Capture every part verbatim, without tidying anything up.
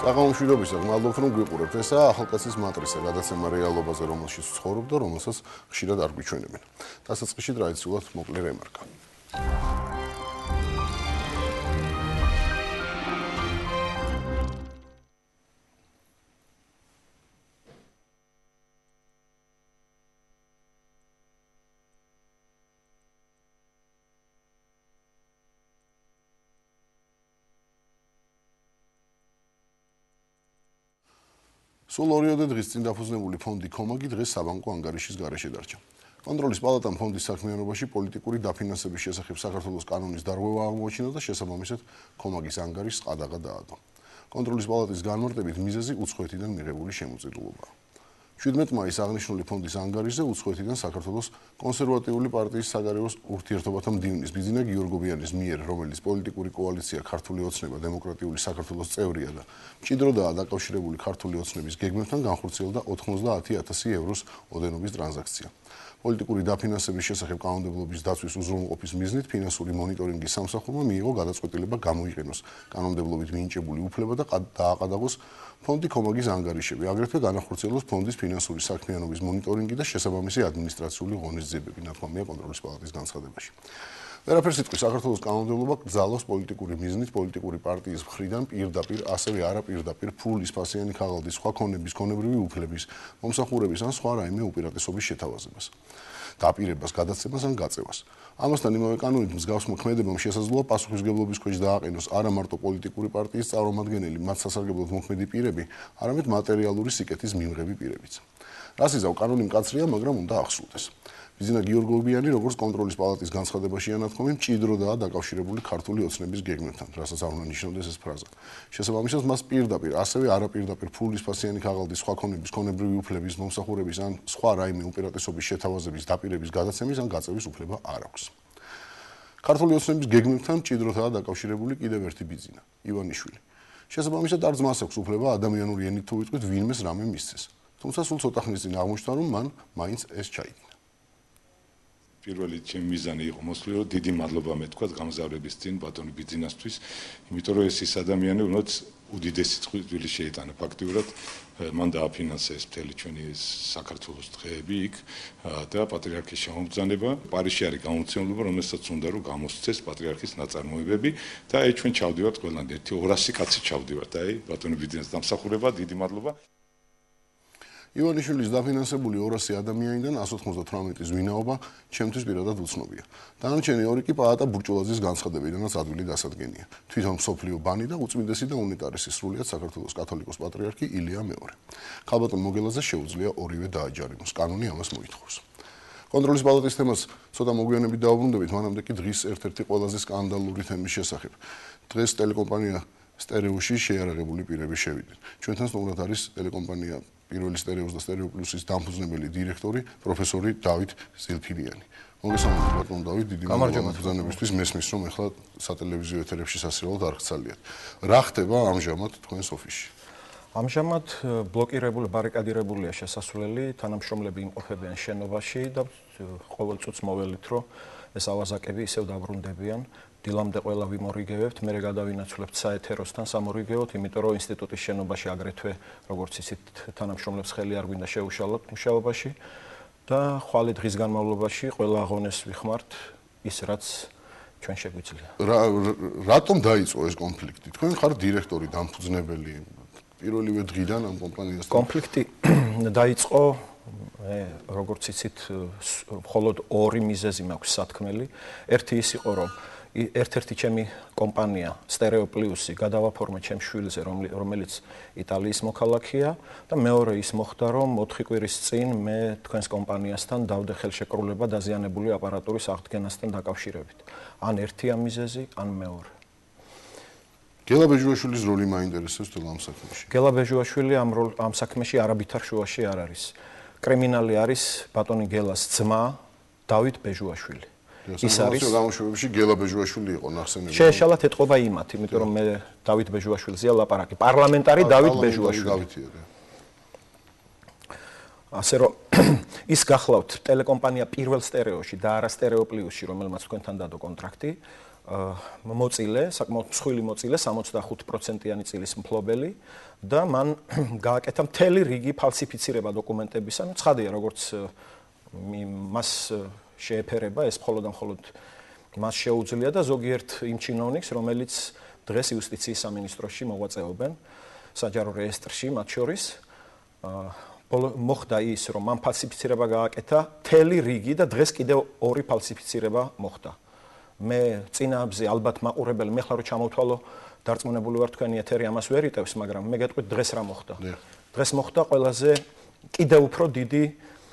საღამომშვიდობისა, მადლობთ რომ გვიყურებთ. ესაა ახალკაცის მატრიცა, გადაცემა რეალობაზე, რომელშიც ვცხოვრობ და რომელსაც ხშირად არ გვიჩვენებენ. დასაწყისში ტრადიციულად მოკლე რემარკა. სულ ორიოდე დღის წინ დაფუძნებული ფონდი კომაგი დღეს საბანკო ანგარიშის გარეშე დარჩა. კონტროლის პალატამ ფონდის საქმიანობაში პოლიტიკური დაფინანსების შესახებ საქართველოს კანონის დარღვევა აღმოაჩინა და შესაბამისად კომაგის ანგარიშს ყადაღა დაადო. კონტროლის პალატის განმარტებით მიზეზი უცხოეთიდან მიღებული შემოწირულობაა. შვიდმეტ მაისს აღნიშნული ფონდის ანგარიშზე უცხოეთიდან საქართველოს კონსერვატიული პარტიის საგარეო ურთიერთობათა მდივნის ბიძინა გიორგობიანის მიერ, რომელიც პოლიტიკური კოალიცია ქართული ოცნება დემოკრატიული საქართველოს წევრია და მჭიდროდაა დაკავშირებული ქართული ოცნების გეგმებთან, განხორციელდა ოთხმოცდაათი ათასი ევროს ოდენობის ტრანზაქცია. პოლიტიკური დაფინანსების შესახებ კანონმდებლობის დაცვის უზრუნველყოფის მიზნით ფინანსური მონიტორინგის სამსახურმა მიიღო გადაწყვეტილება გამოიყენოს კანონმდებლობით მინიჭებული უფლება და დააყადაღოს ფონდი კომაგის ანგარიშები, აგრეთვე განახორციელოს ფონდის ფინანსური საქმიანობის მონიტორინგი და შესაბამისი ადმინისტრაციული ღონისძიებები, ნათქვამია კონტროლის პალატის განცხადებაში. ვერაფერს იტყვის საქართველოს კანონმდებლობა კრძალავს პოლიტიკური მიზნით პოლიტიკური პარტიის მხრიდან პირდაპირ, ასევე არაპირდაპირ ფულის, ფასიანი ქაღალდის, სხვა ქონების, ქონებრივი უფლების, მომსახურების ან სხვა რაიმე უპირატესობის შეთავაზებას, დაპირებას, გადაცემას ან გაწევას. ამასთან იმავე კანონით მსგავს მოქმედებამ შესაძლოა პასუხისმგებლობის ქვეშ დააყენოს არა მარტო პოლიტიკური პარტიის წარმომადგენელი, მათ სასარგებლოდ მოქმედი პირები, არამედ მატერიალური სიკეთის მიმღები პირებიც. რას იზავ, კანონი მკაცრია, მაგრამ უნდა ახსოვდეს. ბიძინა გიორგობიანი, როგორც კონტროლის პალატის განცხადებაშია ნათქვამი, მჭიდროდაა დაკავშირებული ქართული ოცნების გეგმებთან, რასაც არ უნდა ნიშნავდეს ეს ფრაზა. შესაბამისად, მას პირდაპირ, ასევე არაპირდაპირ ფულის, ფასიანი ქაღალდის, სხვა ქონების, ქონებრივი უფლების, მომსახურების ან სხვა რაიმე უპირატესობის შეთავაზების, დაპირების, გადაცემის ან გაწევის უფლება არ აქვს. ქართული ოცნების გეგმებთან მჭიდროდაა დაკავშირებული კიდევ ერთი ბიძინა, ივანიშვილი. შესაბამისად, არც მას აქვს უფლება ადამიანური ენით თუ ვიტყვით ვინმეს რამე მისცეს. თუმცა სულ ცოტა ხნის წინ აღმოჩნდა, რომ მან მაინც ეს ჩაიდინა. პირველი ჩემი მიზანი იყო მოსვლა, რომ დიდი მადლობა მეთქვა გამგზავრების წინ ბატონი ბიძინასთვის, იმიტომ რომ ეს ის ადამიანი, რომელიც უდიდესი წვლილი შეიტანა ფაქტიურად, მან დააფინანსა ეს მთელი ჩვენი საქართველოს დღეები იქ და პატრიარქის შემოგზანება. პარიზში არის გამომცემლობა, რომელსაც უნდა რომ გამოსცეს პატრიარქის ნაწარმოებები და აი ჩვენ ჩავდივართ ყველანი ერთი ორასი კაცი ჩავდივართ. აი ბატონი ბიძინას დამსახურება, დიდი მადლობა. ივანიშვილის დაფინანსებული ორასი ადამიანიდან εκατს ოცდათვრამეტის ვინაობა ჩემთვის პირადად უცნობია. დანარჩენი ორი კი პაატა ბურჭულაძის განცხადებიდანაც ადვილი დასადგენია. თვითონ მსოფლიო ბანი და უწმინდესი და უნიტარესი სრულიად საქართველოს კათოლიკოს პატრიარქი ილია მეორე. ქალბატონ მოგელაძეს შეუძლია ორივე დააჯარიმოს. კანონი ამას მოითხოვს. კონტროლის პალატის თემას ცოტა მოგვიანებით დაუბრუნდებით, მანამდე კი დღის ერთ-ერთი ყველაზე სკანდალური თემის შესახებ. დღეს ტელეკომპანია სტერეოში შეიარაღებული პირები შევიდნენ. ჩვენთან სტუმრად არის ტელეკომპანია პირველი სტერეოს და სტერეო პლუსის დამფუძნებელი დირექტორი პროფესორი დავით ზილფილიანი. მოგესალმებით ბატონ დავით, დიდი მადლობა ბრძანებისთვის. მესმის რომ ახლა სატელევიზიო ეთერებში სასიარულოდ არ ხცალიათ. რა ხდება ამჟამად თქვენს ოფისში? ამჟამად ბლოკირებული, ბარიკადირებულია შესასვლელი, თანამშრომლები იმყოფებიან შენობაში და ყოველ წუთს მოველით, რომ ეს ავაზაკები ისევ დაბრუნდებიან. დილამდე ყველა ვიმორიგებებთ, მერე გადავინაცვლებთ საეთეროსთან სამორიგეოდ, იმიტომ რომ ინსტიტუტის შენობაში აგრეთვე, როგორც იცით, თანამშრომლებს ხელი არ გვინდა შეუშალოთ მუშაობაში და ხვალე დღის განმავლობაში ყველა აღონეს ვიხმართ ის, რაც ჩვენ შეგვიძლია. რატომ დაიწყო ეს კონფლიქტი? თქვენ ხარ დირექტორი, დამფუძნებელი, პირველივე დღიდან ამ კომპანიასთან. კონფლიქტი დაიწყო, როგორც იცით, მხოლოდ ორი მიზეზი მაქვს სათქმელი. ერთი ის იყო, რომ ერთ-ერთი ჩემი კომპანია სტერეო პლუსი გადავაფორმე ჩემ შვილზე, რომელიც იტალიის მოქალაქეა და მეორე ის მოხდა, რომ ოთხი კვირის წინ მე თქვენს კომპანიასთან დავდე ხელშეკრულება დაზიანებული აპარატურის აღდგენასთან დაკავშირებით. ან ერთია მიზეზი, ან მეორე. გელა ბეჟუაშვილის როლი მაინტერესებს თუ ამ საქმეში? გელა ბეჟუაშვილი ამ ამ საქმეში არაბითარ შუაში არ არის. კრიმინალი არის ბატონი გელას ძმა დავით ბეჟუაშვილი. ის არის გამოშვებებში გელა ბეჟუაშვილი იყო ნახსენები. შეეშალათ ეთყობა იმათ, იმიტომ რომ მე დავით ბეჟუაშვილზეა ლაპარაკი. პარლამენტარი დავით ბეჟუაშვილი. ასე რომ ის გახლავთ ტელეკომპანია პირველ სტერეოში და არა სტერეო პლუსში, რომელმაც თქვენთან დადო კონტრაქტი. მოწილე, საკმაოდ მსხვილი მოწილე, სამოცდახუთ პროცენტიანი წილის მფლობელი და მან გააკეთა მთელი რიგი ფალსიფიცირება დოკუმენტებისა, ну ცხადია, როგორც მას შეეფერება ეს მხოლოდ და მხოლოდ მას შეუძლია და ზოგიერთ იმ ჩინოვნიკს, რომელიც დღეს იუსტიციის სამინისტროში მოღვაწეობენ, საჯარო რეესტრში მათ შორის, მოხდა ის, რომ მან ფალსიფიცირება გააკეთა მთელი რიგი და დღეს კიდევ ორი ფალსიფიცირება მოხდა. მე წინააღმზე ალბათ მაყურებელი მე ხარ რომ ჩამოვთვალო დარწმუნებული ვარ თქვენი ეთერი ამას ვერ იტევს, მაგრამ მე გეტყვით დღეს რა მოხდა. დღეს მოხდა ყველაზე კიდევ უფრო დიდი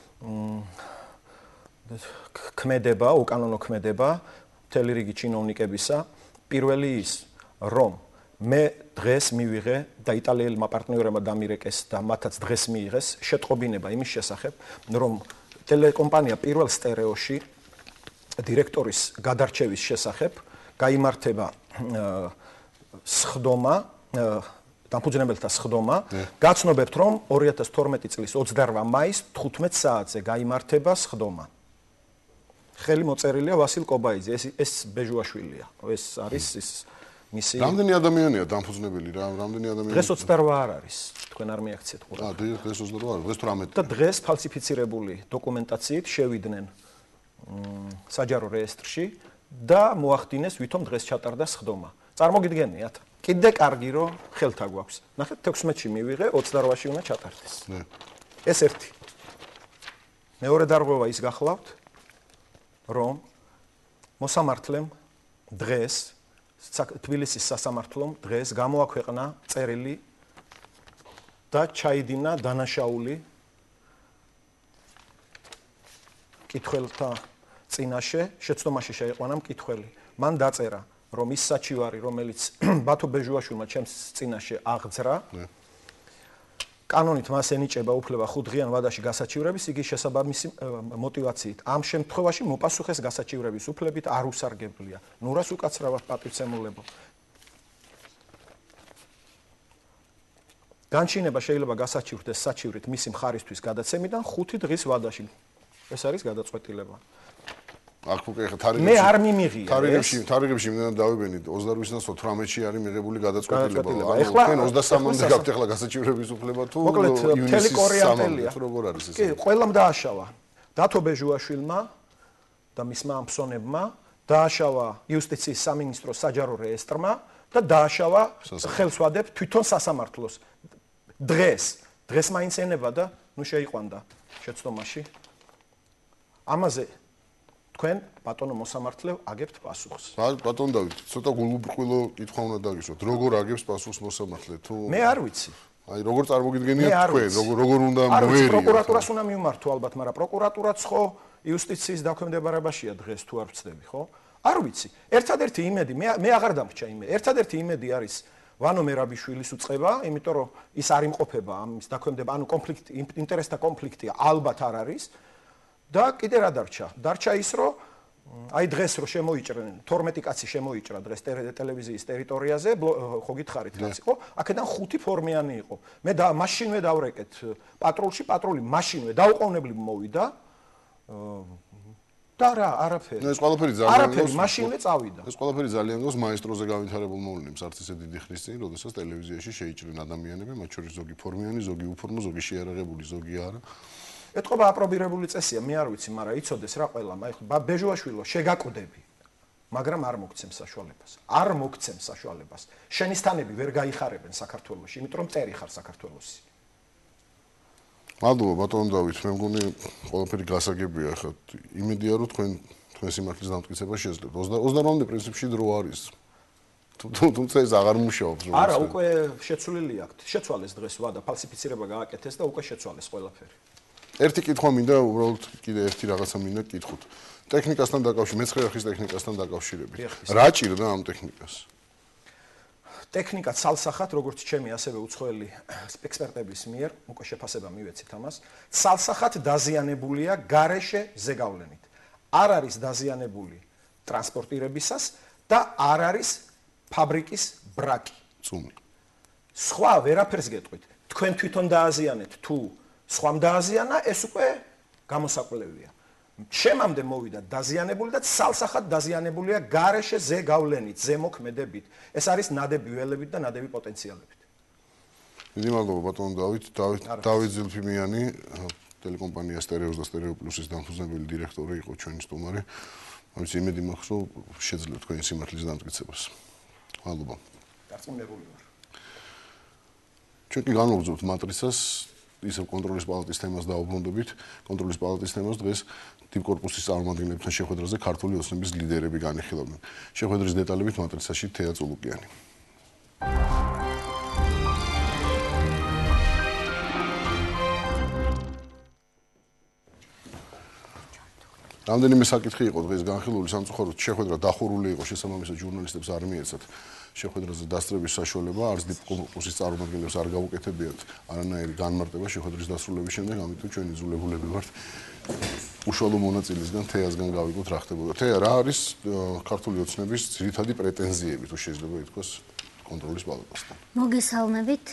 ქმედება, უკანონო ქმედება მთელი რიგი ჩინოვნიკებისა. პირველი ის, რომ მე დღეს მივიღე და იტალიელმა პარტნიორებმა დამირეკეს და მათაც დღეს მიიღეს შეტყობინება იმის შესახებ, რომ ტელეკომპანია პირველ სტერეოში დირექტორის გადარჩევის შესახებ გაიმართება სხდომა, დამფუძნებელთა სხდომა, გაცნობებთ, რომ ორი ათას თორმეტი წლის ოცდაორ მაისს თხუთმეტ საათზე გაიმართება სხდომა. ხელი მოწერილია ვასილ კობაიძე, ეს ეს ბეჟუაშვილია. ეს არის ის მისი რამდენი ადამიანია დამფუძნებელი რა, რამდენი ადამიანი? დღეს ოცდაორ არ არის, თქვენ არ მიაქციეთ ყურადღება. აა, დღეს ოცდაორ არის, დღეს თვრამეტი. და დღეს ფალსიფიცირებული დოკუმენტაციით შევიდნენ საჯარო რეესტრში და მოახდინეს ვითომ დღეს ჩატარდა სხდომა. წარმოგიდგენიათ? კიდე კარგი რომ ხელთა გვაქვს. ნახეთ თექვსმეტში მივიღე, ოცდაორში უნდა ჩატარდეს. ნე. ეს ერთი. მეორე დარღვევა ის გახლავთ, რომ მოსამართლემ დღეს თბილისის სასამართლომ დღეს გამოაქვეყნა წერილი და ჩაიდინა დანაშაული კითხველთა წინაშე, შეცდომაში შეიყვანა მკითხველი. მან დაწერა, რომ ის საჩივარი, რომელიც ბათო ბეჟუაშვილმა ჩემს წინაშე აღძრა, კანონით მას ენიჭება უფლება ხუთდღიან ვადაში გასაჩივრების, იგი შესაბამისი мотивაციით ამ შემთხვევაში მოპასუხეს გასაჩივრების უფლებით არ უსარგებლია. ნურას უკაცრავად პატივცემულებო. განჩინება შეიძლება გასაჩივრდეს საჩივრით მისი მხარისთვის გადაცემიდან ხუთი დღის ვადაში. ეს არის გადაწყვეტილება. აქ უკვე ხა თარიღებში მე არ მიმიღია. თარიღებში, თარიღებში მინდა დავიბენით ოცდაორიდან თვრამეტში არის მიღებული გადაწყვეტილება. ანუ ეხლა თქვენ ოცდასამამდე გაქვთ ახლა გასაჩივრების უფლება თუ მოკლედ მთელი კორეანტელია. როგორ არის ეს? კი, ყველამ დააშავა. დათო ბეჟუაშვილმა და მისმა ამფსონებმა დააშავა იუსტიციის სამინისტროს საჯარო რეესტრმა და დააშავა ხელს ვადებ თვითონ სასამართლოს. დღეს, დღეს მაინც ენება და ნუ შეიყვანდა შეცდომაში. ამაზე თქვენ ბატონო მოსამართლე აგებთ პასუხს. ბატონ დავით, ცოტა გულუბრყვილო კითხვა უნდა დაგისვათ. როგორ აგებს პასუხს მოსამართლე თუ მე არ ვიცი. აი როგორ წარმოგიდგენიათ თქვენ, როგორ როგორ უნდა არ ვიცი, მოვერიოთ? პროკურატურას უნდა მივმართო ალბათ, მაგრამ პროკურატურაც ხო იუსტიციის დაქვემდებარებაშია დღეს თუ არ ვცდები, ხო? არ ვიცი. ერთადერთი იმედი, მე მე აღარ დამრჩა იმედი. ერთადერთი იმედი არის ვანო მერაბიშვილის უწყება, იმიტომ რომ ის არ იმყოფება ამის დაქვემდება, ანუ კონფლიქტი, ინტერესთა კონფლიქტია ალბათ არ არის. და კიდე რა დარჩა? დარჩა ის, რომ აი დღეს რო შემოიჭრნენ, თორმეტი კაცი შემოიჭრა დღეს ტელევიზიის ტერიტორიაზე, ხო გითხარით რაც იყო? აქედან ხუთი ფორმიანი იყო. მე და მაშინვე დავრეკეთ პატრულში, პატრული მაშინვე დაუყოვნებლივ მოვიდა. და რა, არაფერი. ეს ყველაფერი ძალიან არაფერი, მაშინვე წავიდა. ეს ყველაფერი ძალიან გოს მაესტროზე გავითარებულ მოვლენებს არც ისე დიდი ხნის წინ, როდესაც ტელევიზიაში შეიჭრნენ ადამიანები, მათ შორის ზოგი ფორმიანი, ზოგი უფორმო, ზოგი შეარაღებული, ზოგი არა. ეთყობა აპრობირებული წესია, მე არ ვიცი, მაგრამ იცოდეს რა ყველამ, აი ხო ბეჟუაშვილო შეგაკვდები, მაგრამ არ მოგცემ საშუალებას. არ მოგცემ საშუალებას. შენის თანები ვერ გაიხარებენ საქართველოში, იმიტომ რომ წერი ხარ საქართველოსი. მადლობა ბატონ დავით, მე მგონი ყველაფერი გასაგებია, ხა იმედია რომ თქვენ თქვენ სიმართლის დამტკიცება შეძლებთ. ოცდაორმამდე პრინციპში დრო არის. თუმცა ეს აღარ მუშაობს. არა, უკვე შეცვლილი აქვთ. შეცვალეს დღეს ვადა, ფალსიფიცირება გააკეთეს და უკვე შეცვალეს ყველაფერი. ერთი კითხვა მინდა, უბრალოდ კიდე ერთი რაღაცა მინდა გკითხოთ. ტექნიკასთან დაკავშირებით, მეცხრე არხის ტექნიკასთან დაკავშირებით. რა ჭირდა ამ ტექნიკას? ტექნიკა ცალსახად, როგორც ჩემი ასევე უცხოელი ექსპერტების მიერ, უკვე შეფასება მივეცით ამას, ცალსახად დაზიანებულია გარეშე ზეგავლენით. არ არის დაზიანებული ტრანსპორტირებისას და არ არის ფაბრიკის ბრაკი. წუნი. სხვა ვერაფერს გეტყვით. თქვენ თვითონ დააზიანეთ თუ სხვამ დააზიანა, ეს უკვე გამოსაკვლევია. შემამდე მოვიდა დაზიანებული და ცალსახად დაზიანებულია გარეშე ზე გავლენით, ზემოქმედებით. ეს არის ნადები ველებით და ნადები პოტენციალებით. დიდი მადლობა ბატონო დავით, დავით დავით ზილფიმიანი, ტელეკომპანია სტერეოს და სტერეო პლუსის დამფუძნებელი დირექტორი იყო ჩვენი სტუმარი. ამის იმედი მაქვს, რომ შეძლებ თქვენი სიმართლის დამტკიცებას. მადლობა. დარწმუნებული ვარ. ჩვენ კი განვაგრძობთ მატრიცას, ისევ კონტროლის პალატის თემას დაუბრუნდებით. კონტროლის პალატის თემას დღეს დიპკორპუსის წარმომადგენლებთან შეხვედრაზე ქართული ოცნების ლიდერები განიხილავდნენ. შეხვედრის დეტალებით მატრიცაში თეა წულუკიანი. რამდენიმე საკითხი იყო დღეს განხილული სამწუხაროდ შეხვედრა დახურული იყო შესაბამისად ჟურნალისტებს არ მიეცათ შეხვედრაზე დასწრების საშუალება არც დიპკორპუსის წარმომადგენლებს არ გაუკეთებიათ არანაირი განმარტება შეხვედრის დასრულების შემდეგ ამიტომ ჩვენ იძულებულები ვართ უშუალო მონაწილისგან თეასგან გავიგოთ რა ხდებოდა თეა რა არის ქართული ოცნების ძირითადი პრეტენზიები თუ შეიძლება ითქვას კონტროლის პალატასთან. მოგესალმებით.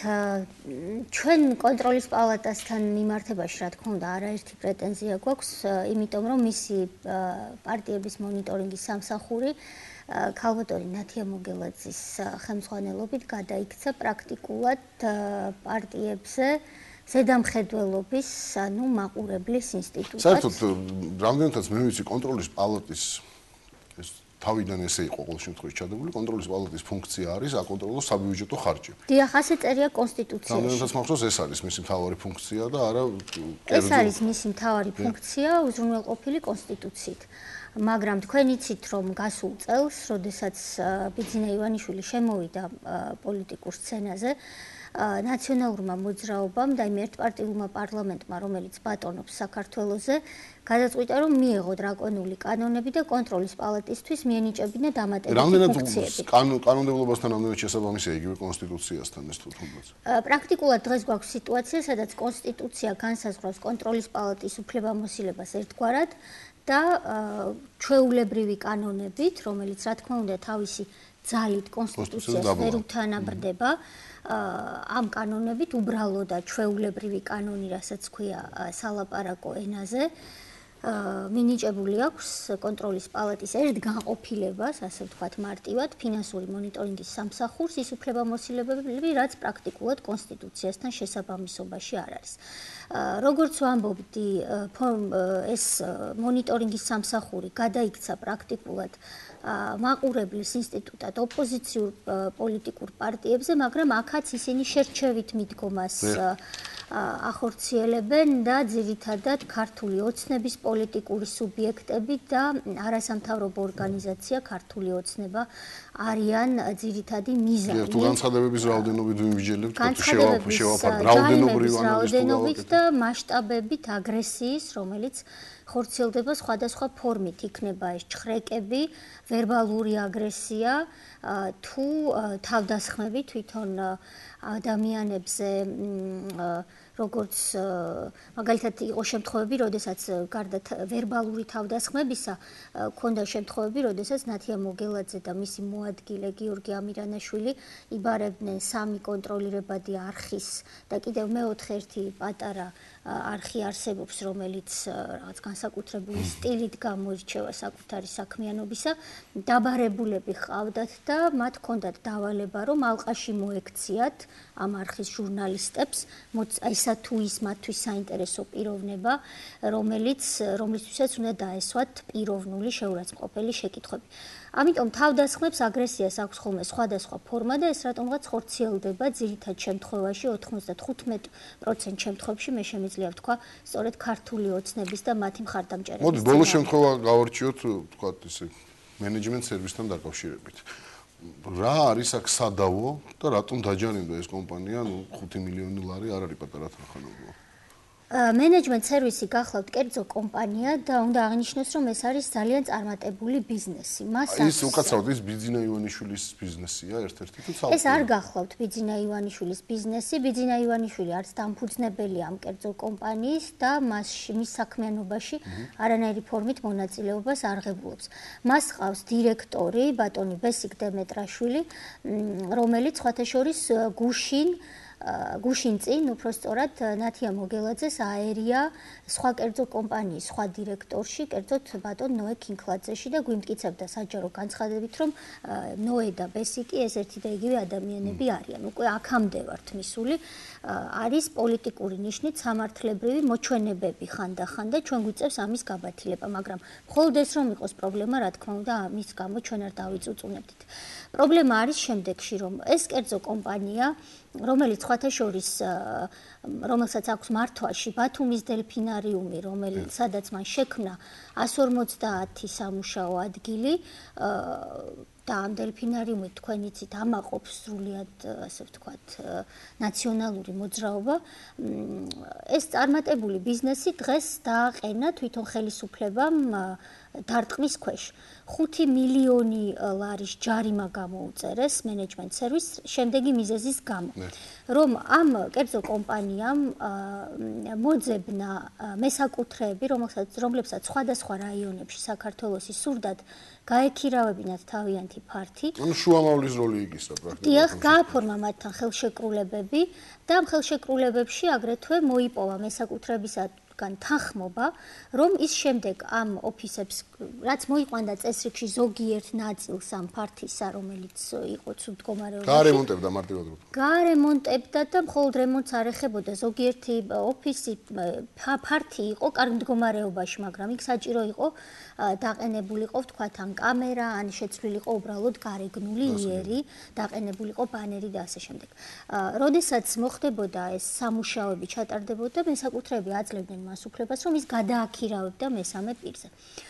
ჩვენ კონტროლის პალატასთან მიმართებაში, რა თქმა უნდა, არაერთი პრეტენზია გვაქვს, იმიტომ რომ მისი პარტიების მონიტორინგის სამსახური ქალბატონი ნათია მოგელაძის ხელმძღვანელობით გადაიქცა პრაქტიკულად პარტიებზე ზედამხედველობის, ანუ მაყურებლის ინსტიტუტად. საერთოდ რამდენადაც მე ვიცი კონტროლის პალატის ეს თავიდან ესე იყო ყოველ შემთხვევაში ჩადებული კონტროლის პალატის ფუნქცია არის აკონტროლოს საბიუჯეტო ხარჯები. დიახ, ასე წერია კონსტიტუციაში. რამდენადაც მახსოვს ეს არის მისი მთავარი ფუნქცია და არა ეს არის მისი მთავარი ფუნქცია უზრუნველყოფილი კონსტიტუციით. მაგრამ თქვენ იცით რომ გასულ წელს, როდესაც ბიძინა ივანიშვილი შემოვიდა პოლიტიკურ სცენაზე, ნაციონალურმა მოძრაობამ და იმ ერთპარტიულმა პარლამენტმა, რომელიც ბატონობს საქართველოზე, გადაწყვიტა რომ მიეღო დრაკონული კანონები და კონტროლის პალატისთვის მიენიჭებინა დამატებითი ფუნქციები. რამდენად კანონმდებლობასთან რამდენად შესაბამისია იგივე კონსტიტუციასთან ეს თუნდაც. პრაქტიკულად დღეს გვაქვს სიტუაცია, სადაც კონსტიტუცია განსაზღვრავს კონტროლის პალატის უფლებამოსილებას ერთგვარად და ჩვეულებრივი კანონებით, რომელიც რა თქმა უნდა თავისი ძალით კონსტიტუციას ვერ უთანაბრდება, ამ კანონებით უბრალო და ჩვეულებრივი კანონი, რასაც ქვია სალაპარაკო ენაზე, მინიჭებული აქვს კონტროლის პალატის ერთ განყოფილებას, ასე ვთქვათ მარტივად, ფინანსური მონიტორინგის სამსახურს ის უფლებამოსილებები, რაც პრაქტიკულად კონსტიტუციასთან შესაბამისობაში არ არის. როგორც ვამბობდი, ეს მონიტორინგის სამსახური გადაიქცა პრაქტიკულად მაყურებლის ინსტიტუტად ოპოზიციურ პოლიტიკურ პარტიებზე, მაგრამ აქაც ისინი შერჩევით მიდგომას ახორციელებენ და ძირითადად ქართული ოცნების პოლიტიკური სუბიექტები და არასამთავრობო ორგანიზაცია ქართული ოცნება არიან ძირითადი მიზანი. თუ განცხადებების რაოდენობით ვიმსჯელებთ, შევაფარდ რაოდენობრივ ანალიზით და მასშტაბებით აგრესიის, რომელიც ხორციელდება სხვადასხვა ფორმით, იქნება ეს ჩხრეკები, ვერბალური აგრესია, თუ თავდასხმები თვითონ ადამიანებზე, როგორც მაგალითად იყო შემთხვევები, როდესაც გარდა ვერბალური თავდასხმებისა, ქონდა შემთხვევები, როდესაც ნათია მოგელაძე და მისი მოადგილე გიორგი ამირანაშვილი იბარებდნენ სამი კონტროლირებადი არხის და კიდევ მეოთხე ერთი პატარა არხი არსებობს, რომელიც რაღაც განსაკუთრებული სტილით გამოირჩევა საკუთარი საქმიანობისა, დაბარებულები ჰყავდათ და მათ ჰქონდათ დავალება, რომ ალყაში მოექციათ ამ არხის ჟურნალისტებს, ისა თუ ის მათთვის საინტერესო პიროვნება, რომელიც რომლისთვისაც უნდა დაესვათ პიროვნული შეურაცხმყოფელი შეკითხვები. ამიტომ თავდასხმებს აგრესიას აქვს ხოლმე სხვადასხვა ფორმა და ეს რატომღაც ხორციელდება ძირითად შემთხვევაში ოცდათხუთმეტ პროცენტ შემთხვევებში მე შემიძლია ვთქვა სწორედ ქართული ოცნების და მათი მხარდამჭერების. მოდი ბოლო შემთხვევა გავარჩიოთ ვთქვათ ისე მენეჯმენტ სერვისთან დაკავშირებით. რა არის აქ სადავო და რატომ დაჯანიმდა ეს კომპანია, ნუ ხუთი მილიონი ლარი არ არის პატარა თანხმობა. მენეჯმენტ სერვისი გახლავთ კერძო კომპანია და უნდა აღნიშნოს, რომ ეს არის ძალიან წარმატებული ბიზნესი. მას ის უკაცრავად ის ბიძინა ივანიშვილის ბიზნესია ერთ-ერთი თუ ცალკე. ეს არ გახლავთ ბიძინა ივანიშვილის ბიზნესი. ბიძინა ივანიშვილი არის დამფუძნებელი ამ კერძო კომპანიის და მას მის საქმიანობაში არანაირი ფორმით მონაწილეობას არ ღებულობს. მას ჰყავს დირექტორი ბატონი ბესიკ დემეტრაშვილი, რომელიც სხვათა შორის გუშინ გუშინ წინ უпростоრად ნათია მოგელაძეს აერია სხვა კერძო კომპანიის სხვა დირექტორში, კერძოდ ბატონ ნოე კინკლაძეში და გვიმტკიცებდა საჯარო განცხადებით, რომ ნოე და ბესიკი ეს ერთი და იგივე ადამიანები არიან. უკვე აქამდე ვართ მისული, არის პოლიტიკური ნიშნით სამართლებრივი მოჩვენებები ხანდახან და ჩვენ გვიწევს ამის გაბათილება, მაგრამ მხოლოდ ეს რომ იყოს პრობლემა, რა თქმა უნდა, ამის გამო ჩვენ არ დავიწუწუნებდით. პრობლემა არის შემდეგში, რომ ეს კერძო კომპანია, რომელიც სხვათა შორის რომელსაც აქვს მართვაში ბათუმის დელფინარიუმი, რომელიც სადაც მან შექმნა εκατს ორმოცდაათი სამუშაო ადგილი და ამ დელფინარიუმით თქვენ იცით ამაყობს სრულიად ასე ვთქვათ ნაციონალური მოძრაობა. ეს წარმატებული ბიზნესი დღეს დააყენა თვითონ ხელისუფლებამ დარტყმის ქვეშ. ხუთი მილიონი ლარის ჯარიმა გამოუწერეს მენეჯმენტ სერვისს შემდეგი მიზეზის გამო, რომ ამ კერძო კომპანიამ მოძებნა მესაკუთრეები, რომლებსაც სხვადასხვა რაიონებში საქართველოს სურდათ გაექირავებინათ თავიანთი ფართი. ანუ შუამავლის როლი იგისრა პრაქტიკულად. დიახ, გააფორმა მათთან ხელშეკრულებები და ამ ხელშეკრულებებში აგრეთვე მოიპოვა მესაკუთრეებისგან თანხმობა, რომ ის შემდეგ ამ ოფისებს, რაც მოიყვანდა წესრიგში ზოგიერთ ნაწილს ამ ფართისა, რომელიც იყო ცუდ მდგომარეობაში, გაარემონტებდა მარტივად. გაარემონტებდა და მხოლოდ რემონტს არ ეხებოდა. ზოგიერთი ოფისი ფართი იყო კარგ მდგომარეობაში, მაგრამ იქ საჭირო იყო დაყენებულიყო ვთქვათ ან კამერა, ან შეცვლილიყო უბრალოდ გარეგნული იერი, დაყენებულიყო ბანერი და ასე შემდეგ. როდესაც მოხდებოდა ეს სამუშაოები ჩატარდებოდა, მესაკუთრეები აძლევდნენ მას უფლებას, რომ ის გადააქირავებდა მესამე პირზე.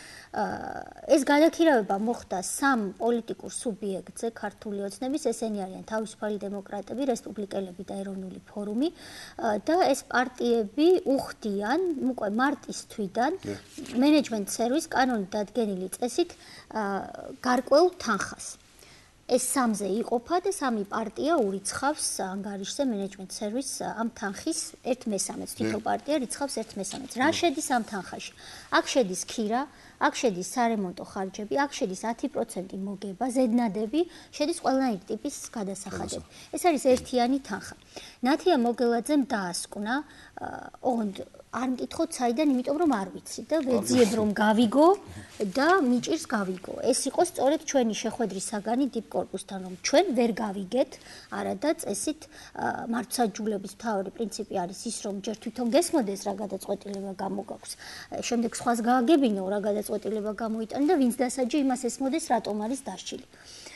ეს გადაქირავება მოხდა სამ პოლიტიკურ სუბიექტზე ქართული ოცნების, ესენი არიან თავისუფალი დემოკრატები, რესპუბლიკელები და ეროვნული ფორუმი და ეს პარტიები უხდიან უკვე მარტის თვიდან მენეჯმენტ სერვისს კანონით დადგენილი წესით გარკვეულ თანხას. ეს სამზე იყოფა და სამი პარტია ურიცხავს ანგარიშზე მენეჯმენტ სერვისს ამ თანხის ერთ მესამედს. თითო პარტია რიცხავს ერთ მესამედს. რა შედის ამ თანხაში? აქ შედის ქირა, აქ შედის სარემონტო ხარჯები, აქ შედის ათი პროცენტი მოგება, ზედნადები, შედის ყველანაირი ტიპის გადასახადები. ეს არის ერთიანი თანხა. ნათია მოგელაძემ დაასკვნა, ოღონდ არ მკითხოთ საიდან, იმიტომ რომ არ ვიცი და ვეძიებ რომ გავიგო და მიჭირს გავიგო. ეს იყო სწორედ ჩვენი შეხვედრის საგანი დიპ კორპუსთან, რომ ჩვენ ვერ გავიგეთ, არადა წესით მართლმსაჯულების მთავარი პრინციპი არის ის, რომ ჯერ თვითონ გესმოდეს რა გადაწყვეტილება გამოგაქვს. შემდეგ სხვას გააგებინო რა გადაწყვეტილება გამოიტანო და ვინც დასაჯე იმას ესმოდეს, რატომ არის დასჯილი.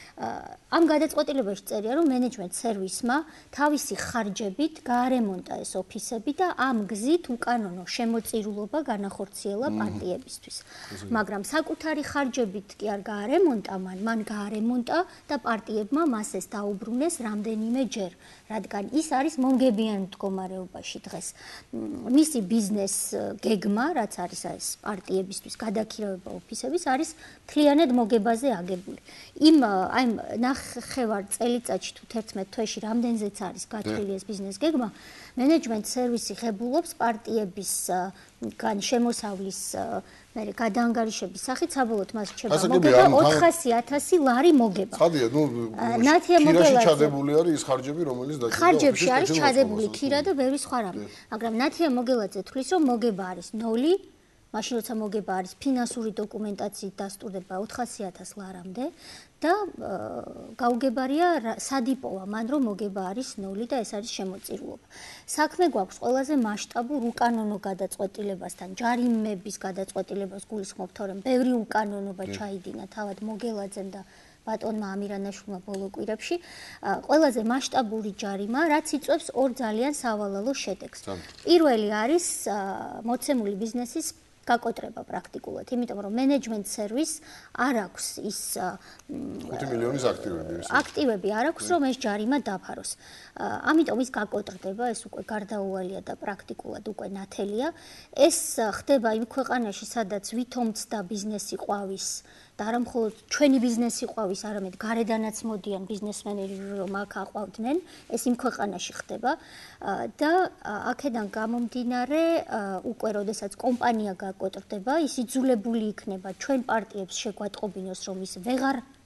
ამ გადაწყვეტილებაში წერია, რომ მენეჯმენტ სერვისმა თავისი ხარჯებით გაარემონტა ეს ოფისები და ამ გზით უკანონო შემოწირულობა განახორციელა პარტიებისთვის. მაგრამ საკუთარი ხარჯებით კი არ გაარემონტა მან, მან გაარემონტა და პარტიებმა მას ეს დაუბრუნეს რამდენიმე ჯერ, რადგან ის არის მომგებიან მდგომარეობაში დღეს. მისი ბიზნეს გეგმა, რაც არის ეს პარტიებისთვის გადაქირავება ოფისების, არის მთლიანად მოგებაზე აგებული. იმ აი ნახევარ წელიწადში თუ თერთმეტ თვეში რამდენზეც არის გათვლილი ეს ბიზნეს გეგმა, მენეჯმენტ სერვისი ღებულობს პარტიების გან შემოსავლის მერე გადაანგარიშების სახით საბოლოოდ მას რჩება მოგება ოთხასი ათასი ლარი მოგება. ხადია, ნუ ნათია მოგელაძე ჩადებული არის ის ხარჯები, რომელიც დაჭირდა ხარჯებში არის ჩადებული ქირა და ბევრი სხვა რამე. მაგრამ ნათია მოგელაძე თვლის, რომ მოგება არის ნოლი, მაშინ როცა მოგება არის ფინანსური დოკუმენტაციით დასტურდება ოთხასი ათას ლარამდე და გაუგებარია სად იპოვა მან რომ მოგება არის ნოლი და ეს არის შემოწირულობა. საქმე გვაქვს ყველაზე მასშტაბურ უკანონო გადაწყვეტილებასთან, ჯარიმების გადაწყვეტილებას გულისხმობთ, რომ ბევრი უკანონობა ჩაიდინა თავად მოგელაძემ და ბატონმა ამირანაშვილმა ბოლო კვირებში. ყველაზე მასშტაბური ჯარიმა, რაც იწვევს ორ ძალიან სავალალო შედეგს. პირველი არის მოცემული ბიზნესის გაკოტრება პრაქტიკულად, იმიტომ რომ მენეჯმენტ სერვისს არ აქვს ის ხუთი მილიონის აქტივები. აქტივები არ აქვს, რომ ეს ჯარიმა დაფაროს. ამიტომ ის გაკოტრდება, ეს უკვე გარდაუვალია და პრაქტიკულად უკვე ნათელია. ეს ხდება იმ ქვეყანაში, სადაც ვითომცდა ბიზნესი ყვავის და არა მხოლოდ ჩვენი ბიზნესი ყვავის, არამედ გარედანაც მოდიან ბიზნესმენები, რომ აქ აყვავდნენ, ეს იმ ქვეყანაში ხდება და აქედან გამომდინარე, უკვე როდესაც კომპანია გაკოტრდება, ის იძულებული იქნება ჩვენ პარტიებს შეგვატყობინოს, რომ ის ვეღარ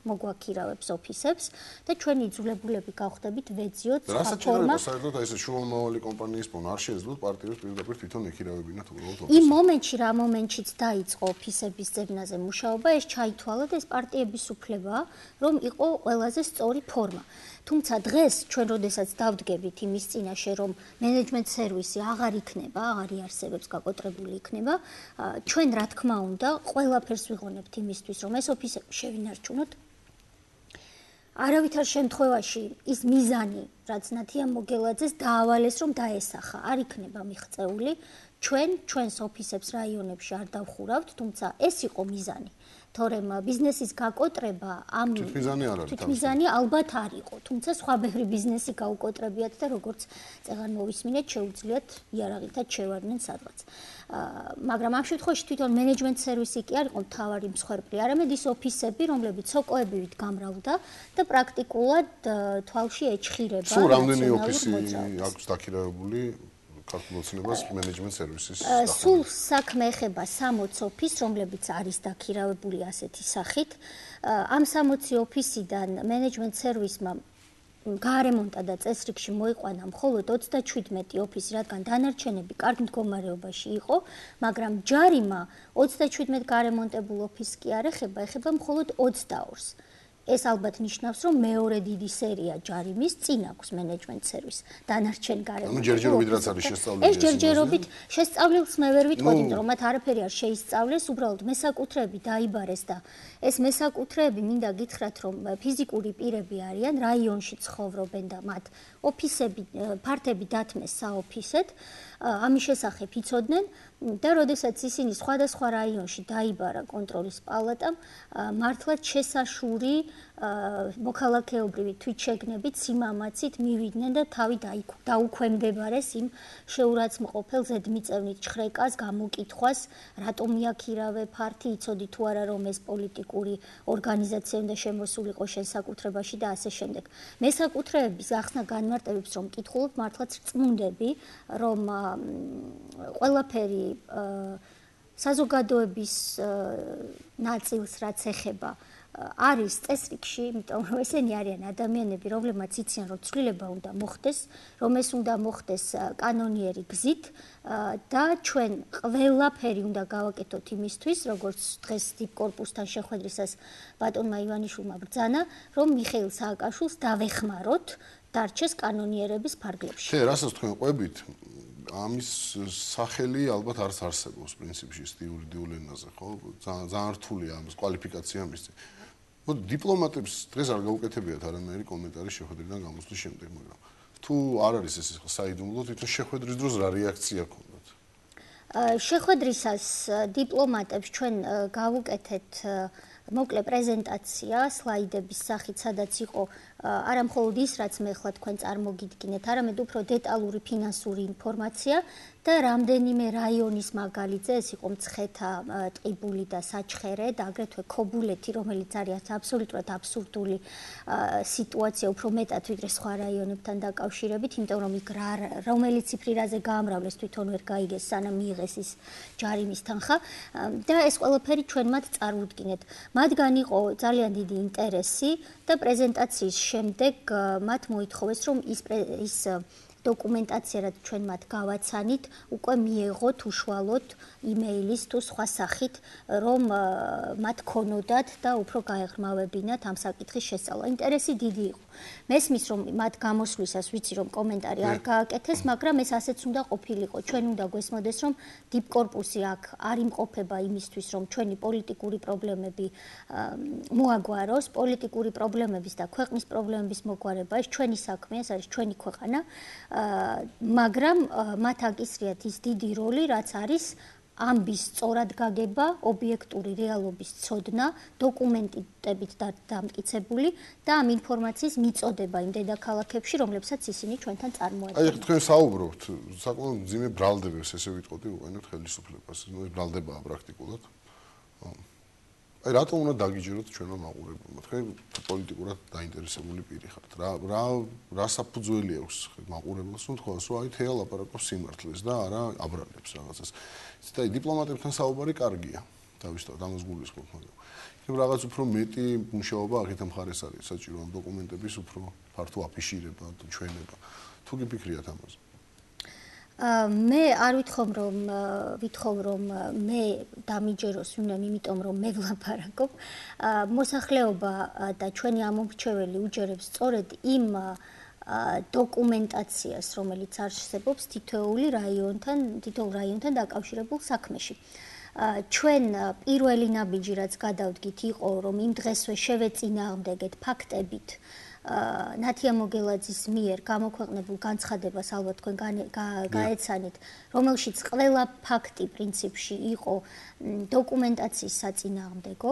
მოგვაქირავებს ოფისებს და ჩვენი იძულებულები გავხდებით ვეძიოთ სხვა რასაც ფორმა. შეიძლება საერთოდ აი ეს შრომამავალი კომპანიის პონა არ შეეძლოთ პარტიებს პირდაპირ თვითონ ეკირავებინათ უბრალოდ ოფისებს. იმ მომენტში რა მომენტშიც დაიწყო ოფისების ძებნაზე მუშაობა, ეს ჩაითვალა და ეს პარტიების უფლებაა, რომ იყო ყველაზე სწორი ფორმა. თუმცა დღეს ჩვენ როდესაც დავდგებით იმის წინაშე, რომ მენეჯმენტ სერვისი აღარ იქნება, აღარ იარსებებს, გაკოტრებული იქნება, ჩვენ რა თქმა უნდა, ყველაფერს ვიღონებთ იმისთვის, რომ ეს ოფისები შევინარჩუნოთ. არავითარ შემთხვევაში ის მიზანი, რაც ნათია მოგელაძეს დაავალეს, რომ დაესახა, არ იქნება მიღწეული. ჩვენ ჩვენს ოფისებს რაიონებში არ დავხურავთ, თუმცა ეს იყო მიზანი. თორემ ბიზნესის გაკოტრება ამ თვითმიზანი არ არის. თვითმიზანი ალბათ არ იყო, თუმცა სხვა ბევრი ბიზნესი გაუკოტრებიათ და როგორც წეგან მოვისმინეთ, შეუძლიათ იარაღითაც შევარდნენ სადღაც. მაგრამ ამ შემთხვევაში თვითონ მენეჯმენტ სერვისი კი არ იყო მთავარი მსხვერპლი, არამედ ის ოფისები, რომლებიც სოკოებივით გამრავლდა და პრაქტიკულად თვალში ეჭხირება სულ რამდენი ოფისი აქვს დაქირავებული ქართულ ოცნებას მენეჯმენტ სერვისის? სულ საქმე ეხება სამოც ოფისს, რომლებიც არის დაქირავებული ასეთი სახით. ამ სამოცი ოფისიდან მენეჯმენტ სერვისმა გარემონტა და წესრიგში მოიყვანა მხოლოდ ოცდაჩვიდმეტი ოფისი, რადგან დანარჩენები კარგ მდგომარეობაში იყო, მაგრამ ჯარიმა ოცდაჩვიდმეტ გარემონტებულ ოფისს კი არ ეხება, ეხება მხოლოდ ოცდაორს. ეს ალბათ ნიშნავს, რომ მეორე დიდი სერია ჯარიმის წინ აქვს მენეჯმენტ სერვისს. დანარჩენ გარემონტებულ. ანუ ჯერჯერობით რაც არის შესწავლილი. ეს ჯერჯერობით შესწავლილს მე ვერ ვიტყოდი, იმიტომ რომ მათ არაფერი არ შეისწავლეს, უბრალოდ მესაკუთრეები დაიბარეს და ეს მესაკუთრეები მინდა გითხრათ, რომ ფიზიკური პირები არიან, რაიონში ცხოვრობენ და მათ ოფისები, ფართები დათმეს საოფისედ, ამის შესახებ იცოდნენ და როდესაც ისინი სხვადასხვა რაიონში დაიბარა კონტროლის პალატამ, მართლაც შესაშური მოქალაქეობრივი თვითშეგნებით, სიმამაცით მივიდნენ და თავი დაუქვემდებარეს იმ შეურაცხმყოფელ ზედმიწევნით ჩხრეკას, გამოკითხვას, რატომ მიაქირავე ფართი, იცოდი თუ არა რომ ეს პოლიტიკური ორგანიზაცია უნდა შემოსულიყო შენ საკუთრებაში და ასე შემდეგ. მესაკუთრეების ახსნა განმარტებებს რომ კითხულობ, მართლაც წმუნდები, რომ ყველაფერი საზოგადოების ნაწილს რაც ეხება არის წესრიგში, იმიტომ რომ ესენი არიან ადამიანები, რომლებმაც იციან, რომ ცვლილება უნდა მოხდეს, რომ ეს უნდა მოხდეს კანონიერი გზით და ჩვენ ყველაფერი უნდა გავაკეთოთ იმისთვის, როგორც დღეს დიპკორპუსთან შეხვედრისას ბატონმა ივანიშვილმა ბრძანა, რომ მიხეილ სააკაშვილს დავეხმაროთ დარჩეს კანონიერების ფარგლებში. შე, რასაც თქვენ ყვებით, ამის სახელი ალბათ არც არსებობს პრინციპში იურიდიულ ენაზე, ხო? ძალიან რთულია ამის კვალიფიკაცია მისცი. მოდი დიპლომატებს დღეს არ გაუკეთებიათ არანაირი კომენტარი შეხვედრიდან გამოსვლის შემდეგ, მაგრამ თუ არ არის ეს საიდუმლო, თვითონ შეხვედრის დროს რა რეაქცია ქონდათ? შეხვედრისას დიპლომატებს ჩვენ გავუკეთეთ მოკლე პრეზენტაცია სლაიდების სახით, სადაც იყო არა მხოლოდ ის, რაც მე ხლა თქვენ წარმოგიდგინეთ, არამედ უფრო დეტალური ფინანსური ინფორმაცია და რამდენიმე რაიონის მაგალითზე, ეს იყო მცხეთა, ტყიბული და საჩხერე და აგრეთვე ქობულეთი, რომელიც არის აბსოლუტურად აბსურდული სიტუაცია, უფრო მეტად ვიდრე სხვა რაიონებთან დაკავშირებით, იმიტომ რომ იქ რომელი ციფრი რაზე გაამრავლეს თვითონ ვერ გაიგეს, სანამ მიიღეს ის ჯარიმის თანხა და ეს ყველაფერი ჩვენ მათ წარვუდგინეთ. მათგან იყო ძალიან დიდი ინტერესი და პრეზენტაციის შემდეგ მათ მოითხოვეს, რომ ის ის დოკუმენტაცია, რაც ჩვენ მათ გავაცანით, უკვე მიეღოთ უშუალოდ იმეილის თუ სხვა სახით, რომ მათ ქონოდათ და უფრო გაეღრმავებინათ ამ საკითხის შესწავლა. ინტერესი დიდი იყო. მესმის, რომ მათ გამოსვლისას ვიცი, რომ კომენტარი არ გააკეთეს, მაგრამ ეს ასეც უნდა ყოფილიყო. ჩვენ უნდა გვესმოდეს, რომ დიპკორპუსი აქ არ იმყოფება იმისთვის, რომ ჩვენი პოლიტიკური პრობლემები მოაგვაროს, პოლიტიკური პრობლემების და ქვეყნის პრობლემების მოგვარება, ეს ჩვენი საქმეა, ეს არის ჩვენი ქვეყანა. მაგრამ მათ აკისრიათ ის დიდი როლი, რაც არის ამბის სწორად გაგება, ობიექტური რეალობის ცოდნა, დოკუმენტებით დამტკიცებული და ამ ინფორმაციის მიწოდება იმ დედაქალაქებში, რომლებსაც ისინი ჩვენთან წარმოადგენენ. აი, თქვენ საუბრობთ, საკმაოდ მძიმე ბრალდებებს, ესე ვიტყოდი, უყენოთ ხელისუფლებას, ნუ ბრალდებაა პრაქტიკულად. აი, რატომ უნდა დაგიჯეროთ ჩვენმა მაყურებელმა? თქვენ პოლიტიკურად დაინტერესებული პირი ხართ. რა რა რა საფუძველი აქვს მაყურებელს, რომ თქვას, რომ აი თეა ლაპარაკობს სიმართლეს და არა აბრალებს რაღაცას. იცით, აი დიპლომატებთან საუბარი კარგია, თავისთავად ამას გულისხმობ, მაგრამ იქნებ რაღაც უფრო მეტი მუშაობა აქეთ მხარეს არის საჭირო ამ დოკუმენტების უფრო ფართო აფიშირება, ჩვენება. თუ გიფიქრიათ ამაზე? მე არ ვითხოვ რომ ვითხოვ რომ მე დამიჯეროს ვინმე, იმიტომ რომ მე ვლაპარაკობ. მოსახლეობა და ჩვენი ამომრჩეველი უჯერებს სწორედ იმ დოკუმენტაციას, რომელიც არსებობს თითოეული რაიონთან, თითოეულ რაიონთან დაკავშირებულ საქმეში. ჩვენ პირველი ნაბიჯი რაც გადავდგით იყო რომ იმ დღესვე შევეწინააღმდეგეთ ფაქტებით ნათია მოგელაძის მიერ გამოქვეყნებულ განცხადებას ალბათ თქვენ გაეცანით, რომელშიც ყველა ფაქტი პრინციპში იყო დოკუმენტაციის საწინააღმდეგო.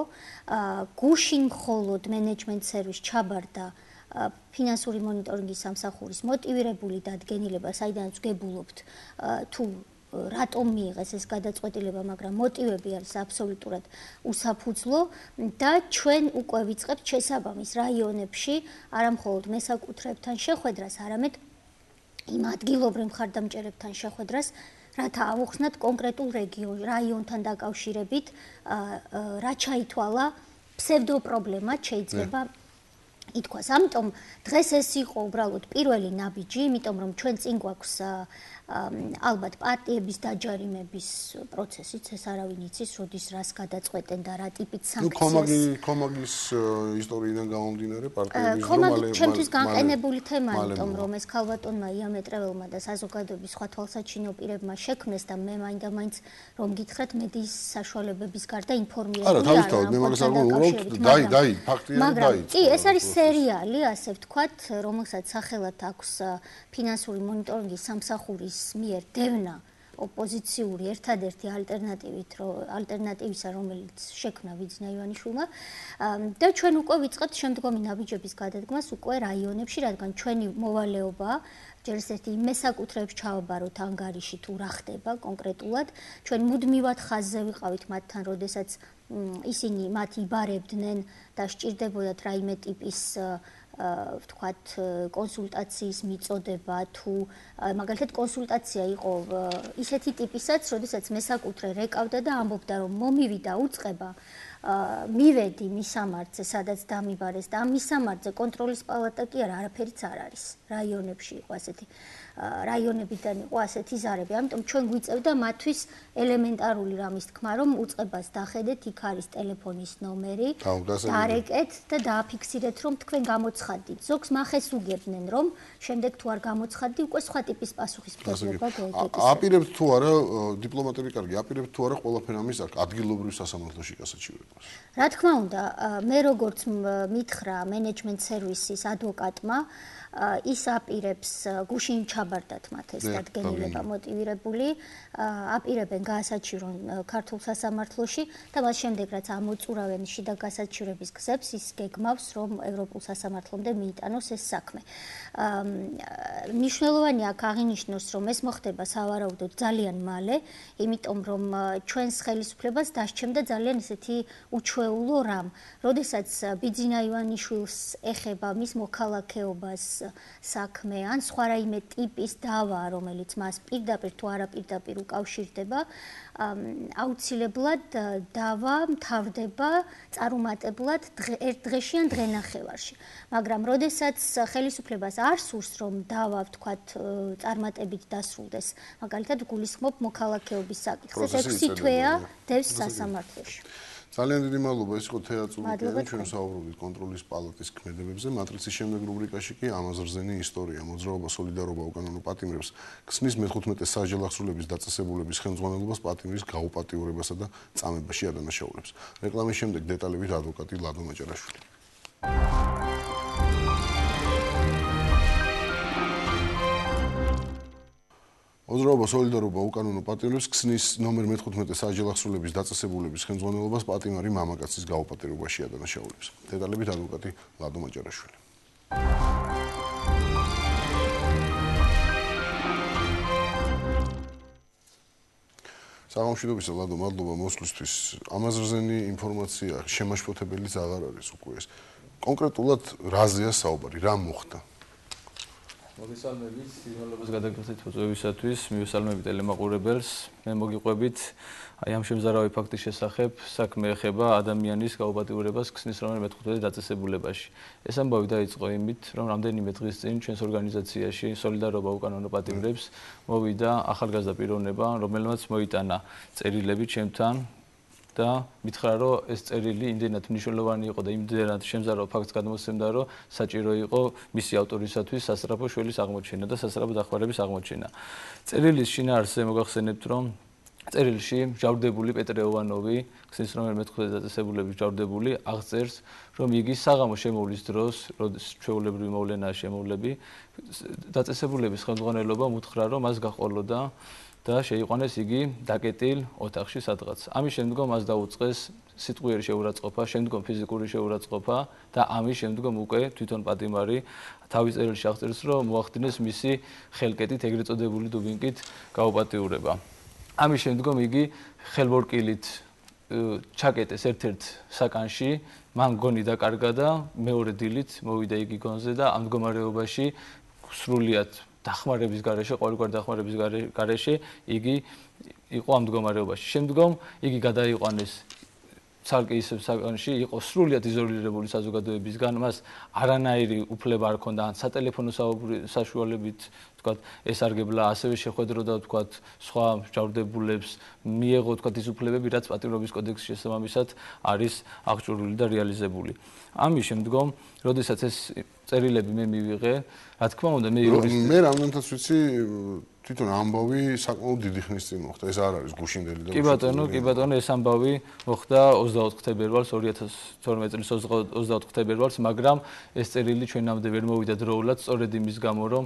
გუშინ მხოლოდ მენეჯმენტ სერვისს ჩაბარდა ფინანსური მონიტორინგის სამსახურის მოტივირებული დადგენილება, საიდანაც ვგებულობთ თუ რატომ მიიღეს ეს გადაწყვეტილება, მაგრამ მოტივები არის აბსოლუტურად უსაფუძვლო და ჩვენ უკვე ვიწყებთ შესაბამის რაიონებში არამხოლოდ მესაკუთრეებთან შეხვედრას, არამედ იმ ადგილობრივ მხარდამჭერებთან შეხვედრას, რათა ავუხსნათ კონკრეტულ რეგიონ რაიონთან დაკავშირებით, რა ჩაითვალა ფსევდოპრობლემად შეიძლება ითქვას. ამიტომ დღეს ეს იყო უბრალოდ პირველი ნაბიჯი, იმიტომ რომ ჩვენ წინ გვაქვს ალბათ პარტიების დაჯარიმების პროცესიც, ეს არავინ იცის, როდის რას გადაწყვეტენ და რა ტიპის სანქციას. ნუ კომაგი კომაგის ისტორიიდან გამომდინარე პარტიების კომაგი ჩემთვის განყენებული თემაა, იმიტომ რომ ეს ქალბატონმა იამეტრეველმა და საზოგადოების სხვა თვალსაჩინო პირებმა შექმნეს და მე მაინდა-მაინც რომ გითხრათ მედიის საშუალებების გარდა ინფორმირებული არა, თავისთავად მე მაგას არ ვუყურებთ, დაი, დაი, ფაქტია დაი. კი, ეს არის სერიალი, ასე ვთქვათ, რომელსაც სახელად აქვს ფინანსური მონიტორინგის სამსახურის მიერ დევნა ოპოზიციური ერთადერთი ალტერნატივით, ალტერნატივისა, რომელიც შექმნა ვიძინა ივანიშვილმა და ჩვენ უკვე ვიწყებთ შემდგომი ნაბიჯების გადადგმას უკვე რაიონებში, რადგან ჩვენი მოვალეობა ჯერ ერთი მესაკუთრეებს ჩავაბაროთ ანგარიში თუ რა ხდება კონკრეტულად. ჩვენ მუდმივად ხაზზე ვიყავით მათთან, როდესაც ისინი მათ იბარებდნენ და სჭირდებოდათ რაიმე ტიპის ვთქვათ კონსულტაციის მიწოდება თუ მაგალითად კონსულტაცია იყო ისეთი ტიპისაც, როდესაც მესაკუთრე რეკავდა და ამბობდა რომ მომივიდა უწყება მივედი მისამართზე, სადაც დამიბარეს და ამ მისამართზე კონტროლის პალატა კი არა, არაფერიც არ არის. რაიონებში იყო ასეთი რაიონებიდან იყო ასეთი ზარები. ამიტომ ჩვენ გვიწევდა მათთვის ელემენტარული რამის თქმა, რომ უწყებას დახედეთ, იქ არის ტელეფონის ნომერი, დარეკეთ და დააფიქსირეთ, რომ თქვენ გამოცხადდით. ზოგს მახეს უგებდნენ, რომ შემდეგ თუ არ გამოცხადდი, უკვე სხვა ტიპის პასუხისმგებლობა გეკითხება. აპირებთ თუ არა დიპლომატები კარგი, აპირებთ თუ არა ყველაფერ ამის ადგილობრივ სასამართლოში გასაჩივრებას. რა თქმა უნდა, მე როგორც მითხრა მენეჯმენტ სერვისის ადვოკატმა, ის აპირებს გუშინ ჩაბარდათ მათ ეს დადგენილება მოტივირებული, აპირებენ გაასაჩივრონ ქართულ სასამართლოში და მას შემდეგ რაც ამოწურავენ შიდა გასაჩივრების გზებს, ის გეგმავს რომ ევროპულ სასამართლომდე მიიტანოს ეს საქმე. მნიშვნელოვანია აქ აღინიშნოს, რომ ეს მოხდება სავარაუდოდ ძალიან მალე, იმიტომ რომ ჩვენს ხელისუფლებას დასჩემდა ძალიან ესეთი უჩვეულო რამ, როდესაც ბიძინა ივანიშვილს ეხება მის მოქალაქეობას საქმე ან სხვა რაიმე ტიპის დავა, რომელიც მას პირდაპირ თუ არაპირდაპირ უკავშირდება, აუცილებლად დავა მთავრდება წარუმატებლად ერთ დღეში ან დღენახევარში. მაგრამ როდესაც ხელისუფლებას არ სურს რომ დავა, ვთქვათ, წარმატებით დასრულდეს, მაგალითად გულისხმობ მოქალაქეობის საკითხს, ექვსი თვეა დევს სასამართლოში. ძალიან დიდი მადლობა, ეს იყო თეატრალური ჩვენ საუბრობდით კონტროლის პალატის ქმედებებზე. მატრიცის შემდეგ რუბრიკაში კი ამაზრზენი ისტორია, მოძრაობა, სოლიდარობა უკანონო პატიმრებს ქსნის მეხუთმეტე სასჯელ აღსრულების დაწესებულების ხელმძღვანელობას პატიმრის გაუპატიურებასა და წამებაში ადანაშაულებს. რეკლამის შემდეგ დეტალებით ადვოკატი ლადო მაჭარაშვილი. მოძრაობა სოლიდარობა უკანონო პატიმრებს ქსნის ნომერ მეხუთმეტე სასჯელ აღსრულების დაწესებულების ხელმძღვანელობას პატიმარი მამაკაცის გაუპატიურებაში ადანაშაულებს. დეტალებით ადვოკატი ლადო მაჭარაშვილი. სამშვიდობისა ლადო, მადლობა მოსვლისთვის. ამაზრზენი ინფორმაცია შემაშფოთებელიც აღარ არის უკვე ეს. კონკრეტულად რაზეა საუბარი, რა მოხდა? მოგესალმებით სიძნელობას გადაგიხდით მოწვევისათვის, მივესალმებით ტელემაყურებელს. მე მოგიყვებით აი ამ შემზარავი ფაქტის შესახებ, საქმე ეხება ადამიანის გაუპატიურებას ქსნის რომელ მეთხვიათე დაწესებულებაში. ეს ამბავი დაიწყო იმით, რომ რამდენიმე დღის წინ ჩვენს ორგანიზაციაში სოლიდარობა უკანონო პატიმრებს მოვიდა ახალგაზრდა პიროვნება, რომელმაც მოიტანა წერილები ჩემთან და მითხრა, რომ ეს წერილი იმდენად მნიშვნელოვანი იყო და იმდენად შემზარავ ფაქტს გადმოსცემდა, რომ საჭირო იყო მისი ავტორისათვის სასწრაფო შველის აღმოჩენა და სასწრაფო დახმარების აღმოჩენა. წერილის შინაარსზე მოგახსენებთ, რომ წერილში მჟავრდებული პეტრე ოვანოვი, ქსნის რომელ მეთხვიათე დაწესებულების მჟავრდებული, აღწერს, რომ იგი საღამო შემოვლის დროს, როდის ჩვეულებრივი მოვლენაა შემოვლები, დაწესებულების ხელმძღვანელობა უთხრა, რომ მას გაყოლოდა და შეიყვანეს იგი დაკეტილ ოთახში სადღაც. ამის შემდგომ მას დაუწყეს სიტყვიერი შეურაცხყოფა, შემდგომ ფიზიკური შეურაცხყოფა და ამის შემდგომ უკვე თვითონ პატიმარი თავის წერილში აღწერს, რომ მოახდინეს მისი ხელკეტით, ეგრეთ წოდებული დუბინკით გაუპატიურება. ამის შემდგომ იგი ხელბორკილით ჩაკეტეს ერთ-ერთ საკანში, მან გონი დაკარგა და მეორე დილით მოვიდა იგი გონზე და ამ მდგომარეობაში სრულიად დახმარების გარეშე, ყოველგვარი დახმარების გარეშე იგი იყო ამ მდგომარეობაში. შემდგომ იგი გადაიყვანეს ცალკე ისევ საკანში, იყო სრულიად იზოლირებული საზოგადოებისგან, მას არანაირი უფლება არ ჰქონდა ან სატელეფონო საშუალებით, თქვათ, ესარგებლა, ასევე შეხვედროდა, თქვათ, სხვა მჟავრდებულებს, მიეღო, თქვათ, ის უფლებები, რაც პატიმრობის კოდექსის შესაბამისად არის აღჭურვილი და რეალიზებული. ამის შემდგომ, როდესაც ეს წერილები მე მივიღე, რა თქმა უნდა, მე იურისტი მე რამდენადაც ვიცი, თვითონ ამბავი საკმაოდ დიდი ხნის წინ მოხდა. ეს არ არის გუშინდელი და კი ბატონო, კი ბატონო, ეს ამბავი მოხდა ოცდაოთხ თებერვალს ორი ათას თორმეტ წლის ოცდაოთხ თებერვალს, მაგრამ ეს წერილი ჩვენამდე ვერ მოვიდა დროულად, სწორედ იმის გამო, რომ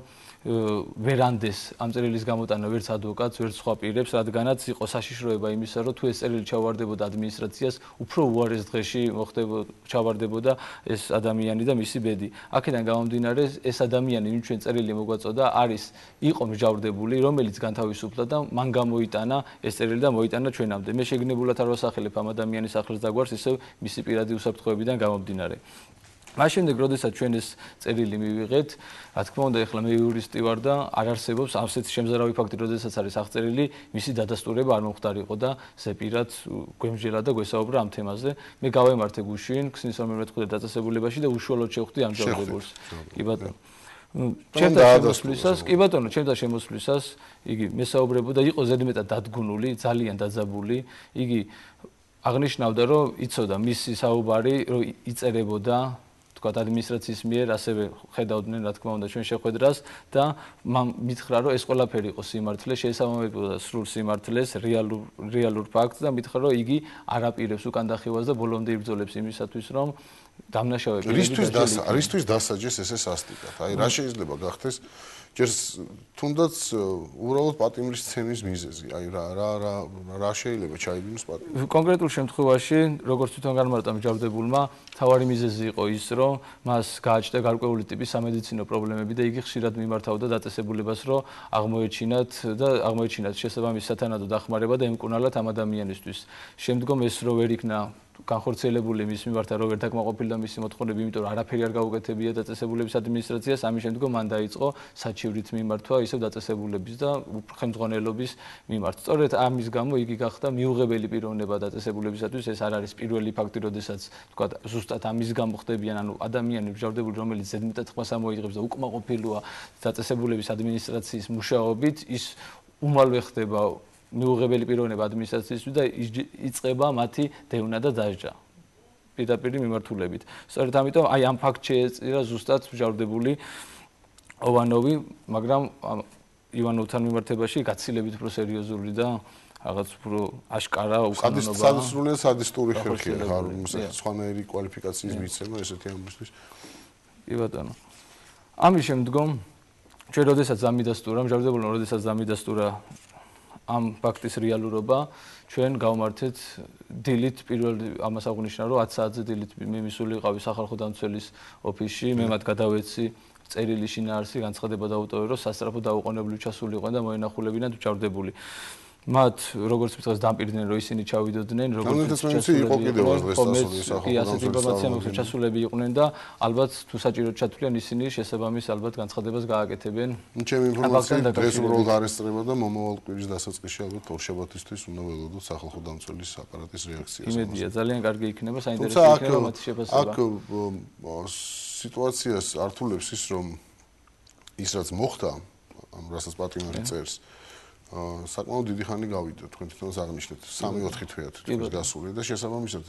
ვერანდეს ამ წერილის გამოტანა ვერც ადვოკატს, ვერც სხვა პირებს, რადგანაც იყო საშიშროება იმისა, რომ თუ ეს წერილი ჩავარდებოდა ადმინისტრაციას, უფრო უარეს დღეში მოხდებოდა ჩავარდებოდა ეს ადამიანი და მისი ბედი. აქედან გამომდინარე, ეს ადამიანი, ვინც ჩვენ წერილი მოგვაწოდა, არის იყო მჟავრდებული, რომელიც განთავისუფლდა და მან გამოიტანა ეს წერილი და მოიტანა ჩვენამდე. მე შეგნებულად არ ვასახელებ ამ ადამიანის ახალს და გვარს, ისევ მისი პირადი უსაფრთხოებიდან გამომდინარე. მას შემდეგ, როდესაც ჩვენ ეს წერილი მივიღეთ, რა თქმა უნდა, ეხლა მე იურისტი ვარ და არ არსებობს ასეთი შემზარავი ფაქტი, როდესაც არის აღწერილი, მისი დადასტურება არ მომხდარიყო და ზეპირად გვემჟელა და გვესაუბრა ამ თემაზე. მე გავემართე გუშინ ქსნის რომელ მეთხვიათე დაწესებულებაში და უშუალოდ შევხვდი ამ მჟავრდებულს. კი ბატონო. ჩემთან შემოსვლისას, კი ბატონო, ჩემთან შემოსვლისას იგი მესაუბრებოდა, იყო ზედმეტად დადგუნული, ძალიან დაძაბული. იგი აღნიშნავდა, რომ იცოდა მისი საუბარი, რომ იწერებოდა თქვათ ადმინისტრაციის მიერ, ასევე ხედავდნენ, რა თქმა უნდა, ჩვენ შეხვედრას და მან მითხრა, რომ ეს ყველაფერი იყო სიმართლე, შეესაბამებოდა სრულ სიმართლეს, რეალურ რეალურ ფაქტს და მითხრა, რომ იგი არ აპირებს უკან დახევას და ბოლომდე იბრძოლებს იმისათვის, რომ დამნაშავე რისთვის დასა რისთვის დასაჯეს ესე სასტიკად? აი რა შეიძლება გახდეს? ჯერ თუნდაც უბრალოდ პატიმრის სცენის მიზეზი. აი რა რა რა რა შეიძლება ჩაიდინოს პატიმრი? კონკრეტულ შემთხვევაში, როგორც თვითონ განმარტა მჟავრდებულმა, თავარი მიზეზი იყო ის, რომ მას გააჩნდა გარკვეული ტიპის სამედიცინო პრობლემები და იგი ხშირად მიმართავდა დაწესებულებას, რომ აღმოეჩინათ და აღმოეჩინათ შესაბამისი სათანადო დახმარება და ემკვნალათ ამ ადამიანისთვის. შემდგომ ეს რო ვერ იქნა განხორციელებული მის მიმართ რომ ვერ დაკმაყოფილდა მისი მოთხოვნები, იმიტომ რომ არაფერი არ გაუკეთებია დაწესებულების ადმინისტრაციას, ამის შემდგომ მან დაიწყო საჩივრით მიმართვა ისევ დაწესებულების და ხელმძღვანელობის მიმართ. სწორედ ამის გამო იგი გახდა მიუღებელი პიროვნება დაწესებულებისათვის. ეს არ არის პირველი ფაქტი, როდესაც თქვა ზუსტად ამის გამო ხდებიან, ანუ ადამიანი მჟავრდებული, რომელიც ზედმეტად ხმას ამოიღებს და უკმაყოფილოა დაწესებულების ადმინისტრაციის მუშაობით, ის უმალვე ხდება მიუღებელი პიროვნება ადმინისტრაციისთვის და იწყება მათი დევნა და დასჯა პირდაპირ მიმართულებით. სწორედ ამიტომ აი ამ ფაქტს შეეწირა ზუსტად მჟავრდებული ოვანოვი, მაგრამ ივანოვთან მიმართებაში გაცილებით უფრო სერიოზული და რაღაც უფრო აშკარა უკანონობა. სადისრულია სადისტური ხერხია, ხარ სხვანაირი კვალიფიკაციის მიცემა ესეთი ამბისთვის. კი ბატონო. ამის შემდგომ ჩვენ როდესაც ამიდასტურა, მჟავრდებულმა როდესაც ამიდასტურა ამ ფაქტის რეალურობა, ჩვენ გავმართეთ დილით პირველ ამას აღნიშნა, რომ ათი საათზე დილით მე მისული ვიყავი სახალხო დამცველის ოფისში, მე მათ გადავეცი წერილი შინაარსი, განცხადება დაუტოვე, რომ სასწრაფო დაუყოვნებლივ ჩასული იყვნენ და მოენახულებინათ მჟავრდებული. მათ როგორც მითხეს დამპირდნენ რომ ისინი ჩავიდოდნენ როგორც იყო კიდევ დღესასწაული კი ასეთი ინფორმაცია მოხდა ჩასულები იყვნენ და ალბათ თუ საჭიროდ ჩათვლიან ისინი შესაბამის ალბათ განცხადებას გააკეთებენ ჩემი ინფორმაციით დღეს უბრალოდ არესტრება და მომავალ კვირის დასაწყისში ალბათ ორშაბათისთვის უნდა ველოდოთ სახალხო დამცველის აპარატის რეაქციას იმედია ძალიან კარგი იქნება საინტერესო იქნება მათი შეფასება აქ სიტუაციას ართულებს ის რომ ის რაც მოხდა ამ რასაც პატრიმარი წერს საკმაოდ დიდი ხანი გავიდა თქვენ თვითონაც აღნიშნეთ სამი ოთხი თვეა თვითონ გასული და შესაბამისად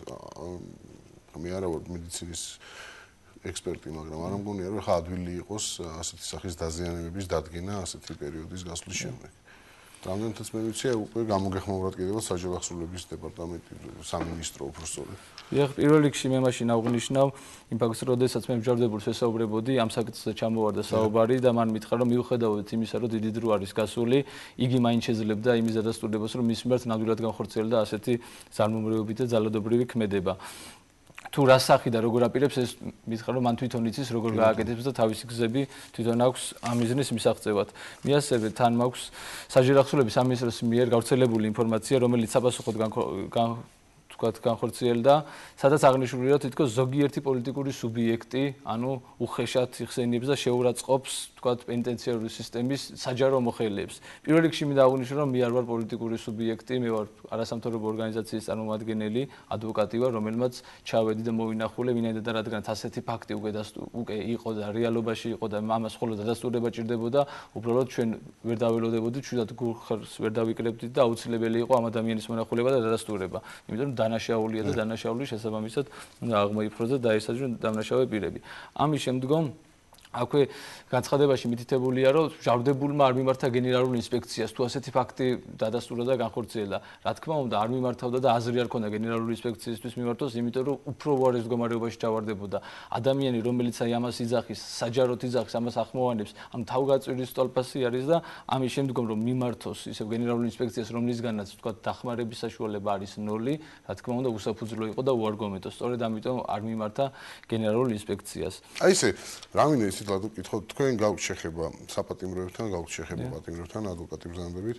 მე არა ვარ მედიცინის ექსპერტი მაგრამ არ მგონია რომ ხა ადვილი იყოს ასეთი სახის დაზიანებების დადგენა ასეთი პერიოდის გასვლის შემდეგ რამდენადაც მე ვიცი უკვე გამოგეხმაურათ კიდევ საჯარო ახსოვების დეპარტამენტი სამინისტრო უბრალოდ ეხ პირველ რიგში მე მაშინ აღვნიშნავ იმ ფაქტს რომ შესაძაც მე მსჯავრდებულს ვესაუბრებოდი ამ საკითხზე ჩამოვარდა საუბარი და მან მითხრა რომ მიუხედავად იმისა რომ დიდი დრო არის გასული იგი მაინც შეძლებდა იმის დადასტურებას რომ მის მიმართ ნამდვილად განხორციელდა ასეთი ძალმომრევები და ძალადობრივი ქმედება თუ რა სახი და როგორ აპირებს ეს მითხრა რომ მან თვითონ იცის როგორ გააკეთებს და თავისი გზები თვითონ აქვს ამ მიზნის მისაღწევად. მე ასევე თან მაქვს საჯარო ახსოვების სამინისტროს მიერ გავრცელებული ინფორმაცია რომელიც საპასუხოდ თქვათ განხორციელდა, სადაც აღნიშნულია რომ თითქოს ზოგიერთი პოლიტიკური სუბიექტი, ანუ უხეშად იხსენიებს და შეურაცხყოფს თქვათ პენიტენციარული სისტემის საჯარო მოხელეებს. პირველ რიგში მინდა აღვნიშნო რომ მე არ ვარ პოლიტიკური სუბიექტი, მე ვარ არასამთავრობო ორგანიზაციის წარმომადგენელი, ადვოკატი ვარ, რომელმაც ჩავედი და მოვინახულე ვინაიდან და რადგანაც ასეთი ფაქტი უკვე უკვე იყო და რეალობაში იყო და ამას მხოლოდ დადასტურება ჭირდებოდა, უბრალოდ ჩვენ ვერ დაველოდებოდით, ჩვენად გულხარს ვერ დავიკრებდით და აუცილებელი იყო ამ ადამიანის მონახულება და დადასტურება. იმიტომ რომ დანაშაულია და დანაშაული შესაბამისად უნდა აღმოიფროს და დაესაჯონ დამნაშავე პირები. ამის შემდგომ აქვე განცხადებაში მითითებულია რომ მჟავრდებულმა არ მიმართა გენერალურ ინსპექციას თუ ასეთი ფაქტი დადასტურა და განხორციელდა. რა თქმა უნდა არ მიმართავდა და აზრი არ ქონდა გენერალური ინსპექციისთვის მიმართოს, იმიტომ რომ უფრო უარეს მდგომარეობაში ჩავარდებოდა. ადამიანი რომელიც აი ამას იძახის, საჯაროდ იძახის, ამას ახმოვანებს, ამ თავგაწვირის სტოლპასი არის და ამის შემდგომ რომ მიმართოს ისევ გენერალურ ინსპექციას რომლისგანაც თქვა დახმარების საშუალება არის ნოლი, რა თქმა უნდა უსაფუძვლო იყო და უარგუმენტო. სწორედ ამიტომ არ მიმართა გენერალურ ინსპექციას. აი ესე რამინე ისეთ ლადო კითხოთ თქვენ გაქვთ შეხება საპატიმროებთან, გაქვთ შეხება პატიმროებთან, ადვოკატი ბრძანებით.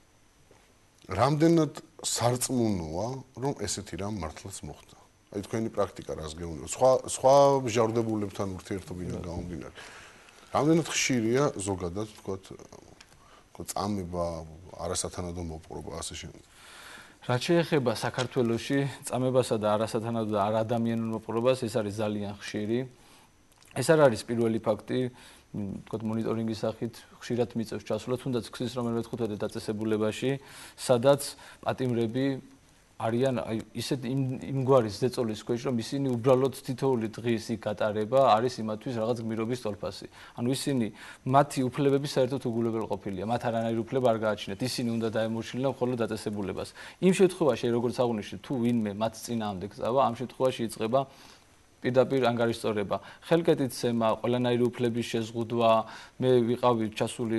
რამდენად სარწმუნოა, რომ ესეთი რამ მართლაც მოხდა? აი თქვენი პრაქტიკა რას გეუბნებათ? სხვა სხვა მჟავრდებულებთან ურთიერთობიდან გამომდინარე. რამდენად ხშირია ზოგადად თქვათ თქო წამება, არასათანადო მოპყრობა ასე შემდეგ. რაც შეეხება საქართველოში წამებასა და არასათანადო და არადამიანურ მოპყრობას, ეს არის ძალიან ხშირი. ეს არ არის პირველი ფაქტი, თქვათ მონიტორინგის სახით ხშირად მიწევს ჩასვლა, თუნდაც ქსნის რომელიმე მეხუთე დაწესებულებაში, სადაც პატიმრები არიან აი ისეთ იმგვარის ზეწოლის ქვეშ, რომ ისინი უბრალოდ თითოეული დღის იქ გატარება არის იმათთვის რაღაც გმირობის სტოლფასი. ანუ ისინი მათი უფლებები საერთოდ უგულებელყოფილია, მათ არანაირი უფლება არ გააჩნიათ. ისინი უნდა დაემორჩილონ მხოლოდ დაწესებულებას. იმ შემთხვევაში, როგორც აღნიშნე, თუ ვინმე მათ წინააღმდეგ წავა, ამ შემთხვევაში იწყება პირდაპირ ანგარიშწორება, ხელკეთილცემა, ყველანაირი უფლების შეზღუდვა, მე ვიყავი ჩასული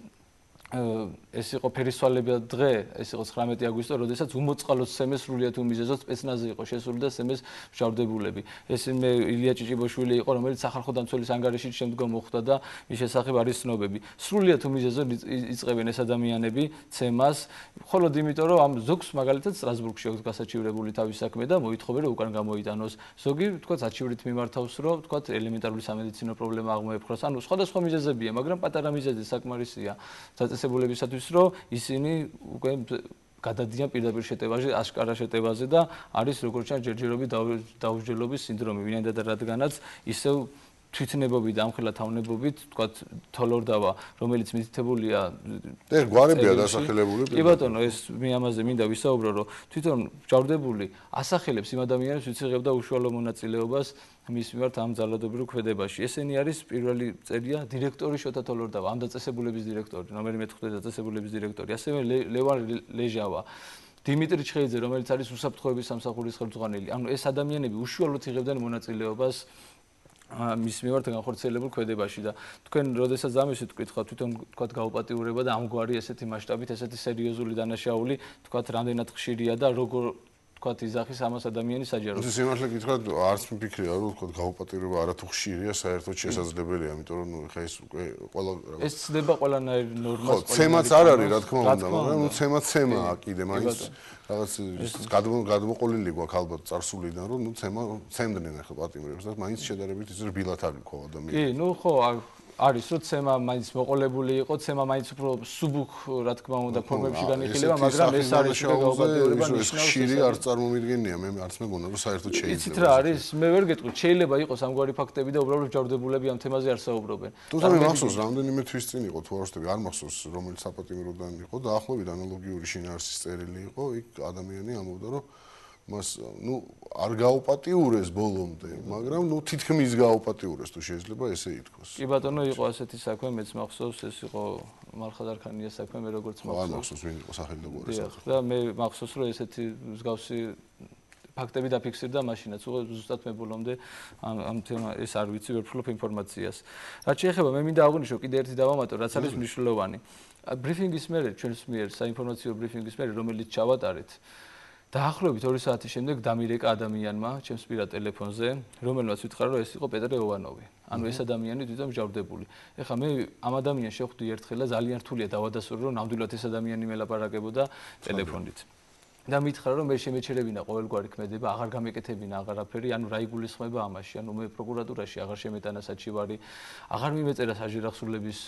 ეს იყო ფერისვალებად დღე, ეს იყო ცხრამეტი აგვისტო, როდესაც უმოწყალოს სემეს სრულიად უმიზეზოდ სპეცნაზი იყო შესული და სემეს მჟავრდებულები. ეს მე ილია ჭიჭიბოშვილი იყო, რომელიც სახალხო დამცველის ანგარიშით შემდგომ მოხვდა და მის შესახებ არის ცნობები. სრულიად უმიზეზოდ იწყებენ ეს ადამიანები ცემას, მხოლოდ იმიტომ რომ ამ ზოგს მაგალითად სტრასბურგში აქვს გასაჩივრებული თავის საქმე და მოითხოვენ რომ უკან გამოიტანოს. ზოგი თქვა საჩივრით მიმართავს რომ თქვა ელემენტარული სამედიცინო პრობლემა აღმოეფხვრას. ანუ სხვადასხვა მიზეზებია, მაგრამ პატარა მიზეზი საკმარისია. დაწესებულებისათვის რომ ისინი უკვე გადადიან პირდაპირ შეტევაზე, აშკარა შეტევაზე და არის როგორც ჩანს ჯერჯერობით დაუსჯელობის სინდრომი, ვინაიდან და რადგანაც ისევ თვითნებობით, ამხელა თავნებობით, თქვათ თოლორდავა, რომელიც მითითებულია ეს გვარებია დასახელებული. კი ბატონო, ეს მე ამაზე მინდა ვისაუბრო, რომ თვითონ მჟავრდებული ასახელებს იმ ადამიანებს, ვინც იღებდა უშუალო მონაწილეობას მის მიმართ ამ ძალადობრივ ქმედებაში. ესენი არის პირველი წერია დირექტორი შოთა თოლორდავა, ამ დაწესებულების დირექტორი, ნომერი მეხუთე დაწესებულების დირექტორი, ასევე ლევან ლეჟავა. დიმიტრი ჩხეიძე, რომელიც არის უსაფრთხოების სამსახურის ხელმძღვანელი. ანუ ეს ადამიანები უშუალოდ იღებდნენ მონაწილეობას მის მიმართ განხორციელებულ ქმედებაში და თქვენ როდესაც ამისით ვკითხავთ, თვითონ თქვათ გაუპატიურება და ამგვარი ესეთი მასშტაბით, ესეთი სერიოზული დანაშაული, თქვათ რამდენად ხშირია და როგორ თქვათ იზახის ამას ადამიანის საჯაროდ. ეს სიმართლე გითხრათ, არც მიფიქრია, რომ თქვათ გაუპატიურება არათუ ხშირია, საერთოდ შესაძლებელია, ამიტომ რომ ხა ეს უკვე ყველა ეს ცდება ყველანაირ ნორმას. ხო, ცემაც არ არის, რა თქმა უნდა, მაგრამ ნუ ცემაც ცემაა კიდე, მაინც რაღაც გადმოყოლილი გვაქვს ალბათ წარსულიდან, რომ ნუ ცემა ცემდნენ ახლა პატიმრებს და მაინც შედარებით ის რბილად არის ხო ადამიანი. კი, ნუ ხო, არის რომ ცემა მაინც მოყოლებული იყო, ცემა მაინც უფრო სუბუქ, რა თქმა უნდა, ფორმებში განიხილება, მაგრამ ეს არის გაუპატიურება ნიშნავს. ხშირი არ წარმომიდგენია, მე არც მეგონა რომ საერთოდ შეიძლება. იცით რა არის? მე ვერ გეტყვი, შეიძლება იყოს ამგვარი ფაქტები და უბრალოდ ჯარდებულები ამ თემაზე არ საუბრობენ. თუმცა მე მახსოვს, რამდენიმე თვის წინ იყო თუ არ ვშტები, არ მახსოვს, რომელიც საპატიმროდან იყო და ახლობით ანალოგიური შინაარსის წერილი იყო, იქ ადამიანი ამბობდა, რომ მას ნუ არ გაუპატიურეს ბოლომდე, მაგრამ ნუ თითქმის გაუპატიურეს თუ შეიძლება ესე ითქვას. კი ბატონო, იყო ასეთი საქმე, მეც მახსოვს, ეს იყო მარხადარქანია საქმე, მე როგორც მახსოვს. არ მახსოვს, ვინ იყო სახელმწიფო საქმე. და მე მახსოვს, რომ ესეთი მსგავსი ფაქტები დაფიქსირდა მაშინაც, უღო ზუსტად მე ბოლომდე ამ ამ თემა ეს არ ვიცი, ვერ ვფლობ ინფორმაციას. რაც შეეხება, მე მინდა აღვნიშნო კიდე ერთი დავამატო, რაც არის მნიშვნელოვანი. ბრიფინგის მერე, ჩვენს მიერ საინფორმაციო ბრიფინგის მერე, რომელიც ჩავატარეთ, დაახლოებით ორი საათის შემდეგ დამირეკა ადამიანმა ჩემს პირად ტელეფონზე, რომელმაც ვიტყარა, რომ ეს იყო პეტრე ოვანოვი. ანუ ეს ადამიანი თვითონ მჟავდებული. ეხლა მე ამ ადამიანს შევხვდი ერთხელ და ძალიან რთულია დავადასტურო, რომ ნამდვილად ეს ადამიანი მელაპარაკებოდა ტელეფონით. და მითხრა, რომ მე შემეჩერებინა ყოველგვარი ქმედება, აღარ გამეკეთებინა აღარაფერი, ანუ რა იგულისხმება ამაში, ანუ მე პროკურატურაში აღარ შემეტანა საჩივარი, აღარ მიმეწერა საჯარახსრულების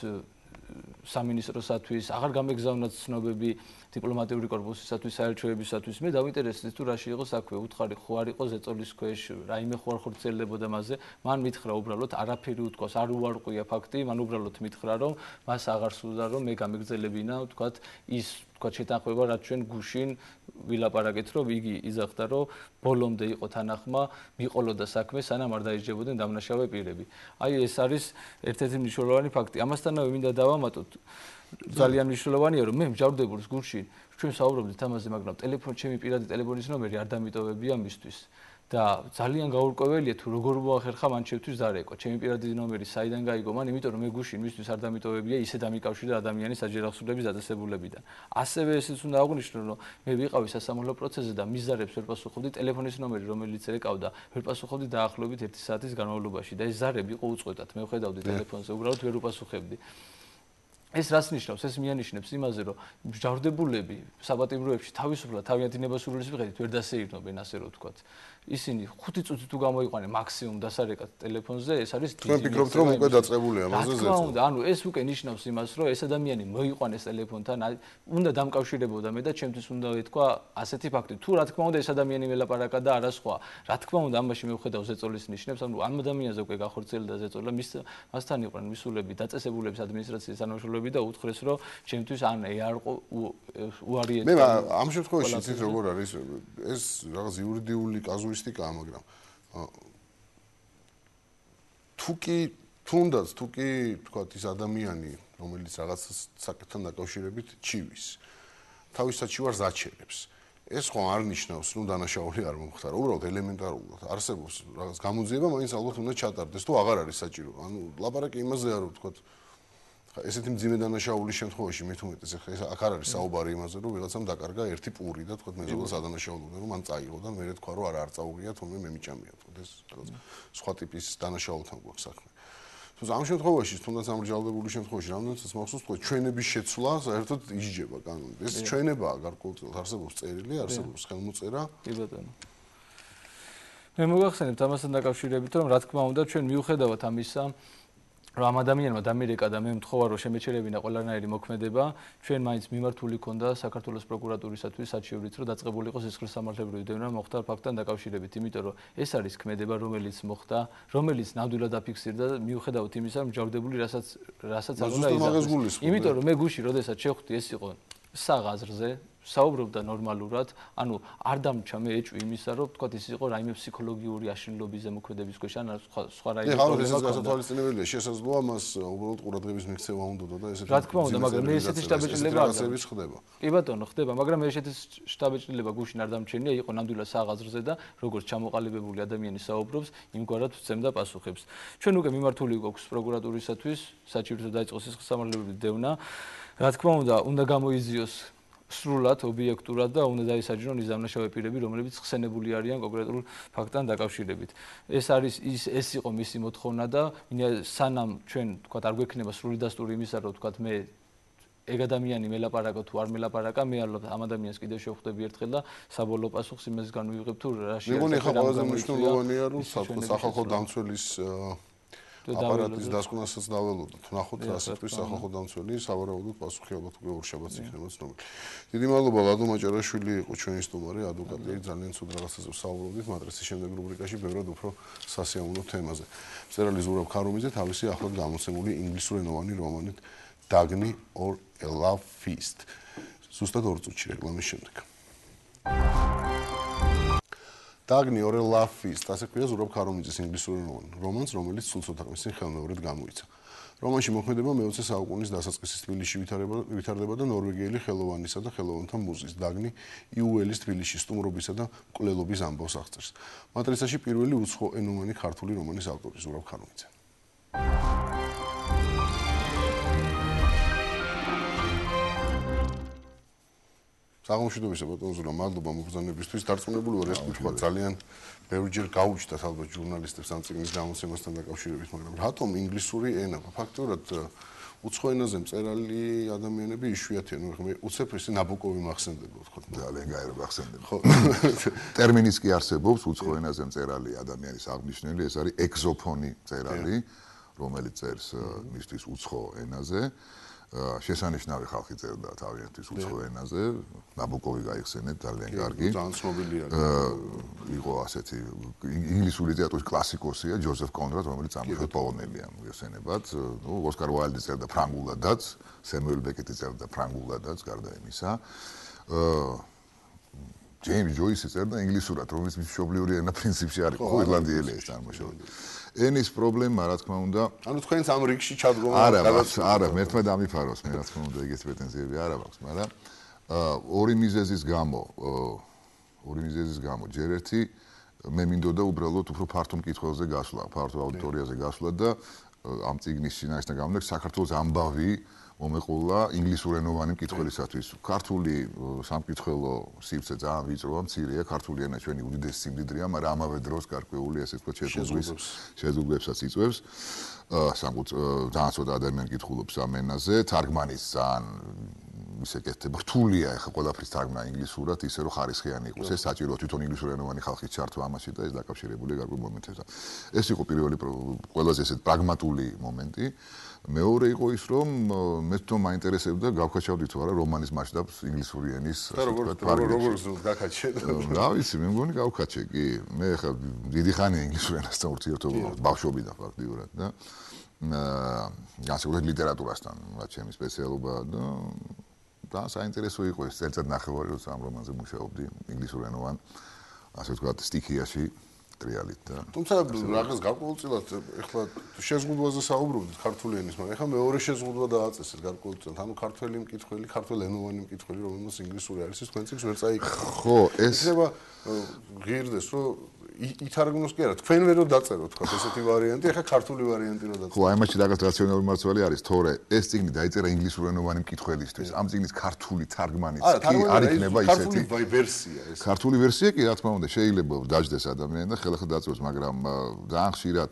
სამინისტროსათვის, აღარ გამეგზავნა ცნობები დიპლომატიური კორპუსისათვის, საელჩოებისათვის. მე დავინტერესდი თუ რაში იყო საქმე, უთხარი ხო არ იყო ზეწოლის ქვეშ, რაიმე ხო არ ხორციელდებოდა მასზე. მან მითხრა უბრალოდ არაფერი უთქვას, არ უარყვია ფაქტი, მან უბრალოდ მითხრა, რომ მას აღარ სურდა, რომ მე გამეგზელებინა, თქვათ, ის თქვათ შეთანხმება, რაც ჩვენ გუშინ ვილაპარაკეთ, რომ იგი იზახდა, რომ ბოლომდე იყო თანახმა, მიყოლოდა საქმე, სანამ არ დაიჯდებოდნენ დამნაშავე პირები. აი ეს არის ერთ-ერთი მნიშვნელოვანი ფაქტი. ამასთანავე მინდა დავამატოთ, ძალიან მნიშვნელოვანია, რომ მე მჟავრდებულს გულში ჩვენ საუბრობდით ამაზე, მაგრამ ტელეფონ ჩემი პირადი ტელეფონის ნომერი არ დამიტოვებია მისთვის. და ძალიან გაურკვეველია თუ როგორ მოახერხა მან ჩემთვის დარეკვა. ჩემი პირადი ნომერი საიდან გაიგო მან, იმიტომ რომ მე გუშინ მისთვის არ დამიტოვებია, ისე დამიკავშირდა ადამიანის საჯარახსრულების დაწესებულებიდან. ასევე ესეც უნდა აღვნიშნო, რომ მე ვიყავი სასამართლო პროცესზე და მის ზარებს ვერ პასუხობდი, ტელეფონის ნომერი რომელიც ეკავდა, ვერ პასუხობდი დაახლოებით ერთი საათის განმავლობაში და ეს ზარები იყო უწყვეტად. მე ვხედავდი ტელეფონზე, უბრალოდ ვერ უპასუხებდი. ეს რას ნიშნავს? ეს მიანიშნებს იმაზე, რომ მჟავრდებულები საპატიმროებში თავისუფლად თავიანთი ნებასურველის მიხედვით ვერ დასეირნობენ, ასე რომ ვთქვათ. ისინი ხუთი წუთი თუ გამოიყვანენ მაქსიმუმ დასარეკად ტელეფონზე, ეს არის დიდი. თქვენ ფიქრობთ, რომ უკვე დაწყებულია ამაზე ზეწოლა? რა თქმა უნდა, ანუ ეს უკვე ნიშნავს იმას, რომ ეს ადამიანი მოიყვანეს ტელეფონთან, უნდა დამკავშირებოდა მე და ჩემთვის უნდა ეთქვა ასეთი ფაქტი. თუ რა თქმა უნდა ეს ადამიანი მელაპარაკა და არა სხვა, რა თქმა უნდა ამაში მე ვხედავ ზეწოლის ნიშნებს, ანუ ამ ადამიანზე უკვე გახორციელდა ზეწოლა, მის მასთან იყვნენ მისულები, დაწესებულების ადმინისტრაციის თანამშრომლები და უთხრეს, რომ ჩემთვის ან ეარყო უარი ეთქვა. მე ამ შემთხვევაში იცით როგორ არის ეს რაღაც იურიდიული კაზუისტიკაა, მაგრამ თუ კი თუნდაც თუ კი თქვათ ის ადამიანი, რომელიც რაღაც საკითხთან დაკავშირებით ჩივის, თავის საჩივარს აჩერებს. ეს ხო არ ნიშნავს, ნუ დანაშაული არ მომხდარა, უბრალოდ ელემენტარულად არსებობს რაღაც გამოძიება, მაინც ალბათ უნდა ჩატარდეს, თუ აღარ არის საჭირო. ანუ ლაპარაკი იმაზეა, რომ თქვათ ესეთი მძიმე დანაშაულის შემთხვევაში მე თუმეტეს ახლა ეს აქ არ არის საუბარი იმაზე, რომ ვიღაცამ დაკარგა ერთი პური და თქვათ მეზობელს ადანაშაულობდა, რომ მან წაიღო და მე თქვა, რომ არა არ წაუღია, თუმე მე მიჭამია, თქვათ ეს რაღაც სხვა ტიპის დანაშაულთან გვაქვს საქმე. თუმცა ამ შემთხვევაში, თუნდაც ამ მრჯალდებული შემთხვევაში, რამდენიც მახსოვს, თქვათ ჩვენების შეცვლა საერთოდ ისჯება კანონით. ეს ჩვენებაა გარკვეულწილად არსებობს წერილი, არსებობს ხელმოწერა. კი ბატონო. მე მოგახსენებთ ამასთან დაკავშირებით, რომ რა თქმა უნდა ჩვენ მიუხედავად ამისა, რომ ამ ადამიანმა დამირეკა და მე მთხოვა რომ შემეჩერებინა ყველანაირი მოქმედება, ჩვენ მაინც მიმართული ქონდა საქართველოს პროკურატურისათვის საჩივრით, რომ დაწყებულიყო სისხლის სამართლებრივი დევნა მოხდა ფაქტთან დაკავშირებით, იმიტომ რომ ეს არის ქმედება, რომელიც მოხდა, რომელიც ნამდვილად დაფიქსირდა და მიუხედავად იმისა, რომ მჟავრდებული რასაც რასაც არ უნდა იზარდოს. იმიტომ რომ მე გუში, როდესაც შევხვდი, ეს იყო საღაზრზე, საუბრობდა ნორმალურად, ანუ არ დამჩა მე ეჭვი იმისა, რომ თქვა ის იყო რაიმე ფსიქოლოგიური აშლილობის ზემოქმედების ქვეშ ან სხვა სხვა რაიმე პრობლემა. ეს გასათვალისწინებელია, შესაძლოა მას უბრალოდ ყურადღების მიქცევა უნდოდა და ესეთი. რა თქმა უნდა, მაგრამ მე ესეთი შტაბეჭდილება არ ხდება. კი ბატონო, ხდება, მაგრამ მე ესეთი შტაბეჭდილება გუშინ არ დამჩენია, იყო ნამდვილად საღაზრზე და როგორც ჩამოყალიბებული ადამიანი საუბრობს, იმგვარად ვცემდა პასუხებს. ჩვენ უკვე მიმართული გვაქვს პროკურატურისათვის, საჩივრთო დაიწყოს სისხლის სამართლებრივი დევნა. რა თქმა უნდა, უნდა გამოიზიოს სრულად, ობიექტურად და უნდა დაისაჯინონ ის დამნაშავე პირები, რომლებიც ხსენებული არიან კონკრეტულ ფაქტთან დაკავშირებით. ეს არის ის ეს იყო მისი მოთხოვნა და სანამ ჩვენ თქვათ არ გვექნება სრული დასტური იმისა, რომ თქვათ მე ეგ ადამიანი მელაპარაკო თუ არ მელაპარაკა, მე ალბათ ამ ადამიანს კიდევ შევხვდები ერთხელ და საბოლოო პასუხს იმას განვიღებ თუ რა შეიძლება. მეგონი ხა ყველაზე მნიშვნელოვანია რომ სახალხო დამცველის აპარატის დასკვნასაც დაველოდოთ. ნახოთ რა სიტყვის სახალხო დამცველი, სავარაუდოდ პასუხი ალბათ უკვე ორშაბათს იქნება ცნობილი. დიდი მადლობა ლადო მაჭარაშვილი იყო ჩვენი სტუმარი, ადვოკატი, ძალიან ცუდ რაღაცაზე ვსაუბრობდით, მატრიცის შემდეგ რუბრიკაში ბევრად უფრო სასიამოვნო თემაზე. მწერალი ზურაბ ქარუმიძე თავისი ახლად გამოცემული ინგლისურენოვანი რომანით Dagny or a Love Feast. ზუსტად ორ წუთში რეკლამის შემდეგ. Dagny or a Love Feast, ასე ქვია ზურაბ ქარუმიძის ინგლისურენოვანი რომანს, რომელიც სულ ცოტა ხნის წინ ხელმეორედ გამოიცა. რომანში მოქმედება მეოცე საუკუნის დასაწყისის თბილისში ვითარდება და ნორვეგიელი ხელოვანისა და ხელოვანთა მუზის Dagny იუელის თბილისში სტუმრობისა და მკვლელობის ამბავს აღწერს. მატრიცაში პირველი უცხო ენოვანი ქართული რომანის ავტორი ზურაბ ქარუმიძე. საღამოშვიდობისა ბატონო ზურაბ, მადლობა მოგზაურობისთვის. დარწმუნებული ვარ, ეს კითხვა ძალიან ბევრჯერ გაუჩნდათ ალბათ ჟურნალისტებს ამ წიგნის გამოცემასთან დაკავშირებით, მაგრამ რატომ ინგლისური ენა? ფაქტობრივად უცხო ენაზე მწერალი ადამიანები იშვიათია, ნუ მე უცებ ისე ნაბოკოვი მახსენდება, ვთქვათ. ძალიან გაირო მახსენდება. ხო. ტერმინიც კი არსებობს უცხო ენაზე მწერალი ადამიანის აღნიშნული, ეს არის ექსოფონი მწერალი, რომელიც წერს მისთვის უცხო ენაზე. შესანიშნავი ხალხი წერდა თავიანთის უცხო ენაზე, ნაბოკოვი გაიხსენეთ, ძალიან კარგი. ძალიან ცნობილია. იყო ასეთი ინგლისური ლიტერატურის კლასიკოსია ჯოზეფ კონრად, რომელიც ამჟამად პოლონელია მოიხსენებათ. ნუ ოსკარ უაილდი წერდა ფრანგულადაც, სემუელ ბეკეტი წერდა ფრანგულადაც, გარდა იმისა. ჯეიმს ჯოისი წერდა ინგლისურად, რომელიც მშობლიური ენა პრინციპში არის, ხო, ირლანდიელია ეს წარმოშობით. ენის პრობლემა, რა თქმა უნდა, ანუ თქვენს ამ რიგში ჩადგომა არა, არა, მერთმა დამიფაროს, მე რა თქმა უნდა, ეგეთი პრეტენზიები არ აქვს, მაგრამ ორი მიზეზის გამო, ორი მიზეზის გამო, ჯერ ერთი მე მინდოდა უბრალოდ უფრო ფართო მკითხველზე გასვლა, ფართო აუდიტორიაზე გასვლა და ამ წიგნის შინაარსთან გამომდინარე, საქართველოს ამბავი მომეყოლა ინგლისურენოვანი მკითხველისათვის. ქართული სამკითხველო სივრცე ძალიან ვიწროა, მცირეა, ქართული ენა ჩვენი უდიდესი სიმდიდრეა, მაგრამ ამავე დროს გარკვეული ასე ვთქვათ შეზღუდვების შეზღუდვებსაც იწვევს. სამკუთ ძალიან ცოტა ადამიანი კითხულობს ამ ენაზე, თარგმანიც ძალიან ისე კეთდება, რთულია ახლა ყველაფრის თარგმნა ინგლისურად, ისე რომ ხარისხიანი იყოს. ეს საჭიროა თვითონ ინგლისურენოვანი ხალხის ჩართვა ამაში და ეს დაკავშირებულია გარკვეულ მომენტებთან. ეს იყო პირველი ყველაზე ესე პრაგმატული მომენტი. მეორე იყო ის, რომ მე თვითონ მაინტერესებდა გავქაჩავდი თუ არა რომანის მასშტაბს ინგლისური ენის როგორც გაქაჩე. რა ვიცი, მე მგონი გავქაჩე კი. მე ხა დიდი ხანია ინგლისურ ენასთან ურთიერთობა ბავშვობიდან ფაქტიურად და განსაკუთრებით ლიტერატურასთან, რაც ჩემი სპეციალობაა და და საინტერესო იყო ეს წელიწად ნახევარი, როცა ამ რომანზე მუშაობდი ინგლისურენოვან, ასე ვთქვათ, სტიქიაში. ტრიალით და თუმცა რაღაც გარკვეულწილად ეხლა შეზღუდვაზე საუბრობთ ქართული ენის, მაგრამ ეხლა მეორე შეზღუდვა დააწესეთ გარკვეულწილად. ანუ ქართველი მკითხველი, ქართველენოვანი მკითხველი, რომელმაც ინგლისური არის, ის თქვენ წიგნს ვერ წაიკითხა. ხო, ეს შეიძლება ღირდეს, რომ ითარგმნოს კი არა, თქვენ ვერო დაწეროთ, თქვა ესეთი ვარიანტი, ეხლა ქართული ვარიანტი რო დაწეროთ. ხო, აი მაშინ რაღაც რაციონალური მარცვალი არის, თორე ეს წიგნი დაიწერა ინგლისურენოვანი მკითხველისთვის. ამ წიგნის ქართული თარგმანიც კი არ იქნება ისეთი. ქართული ვერსია ეს. ქართული ვერსია კი რა თქმა უნდა შეიძლება დაждდეს ადამიანი და ხელახლა დაწევს, მაგრამ ძალიან ხშირად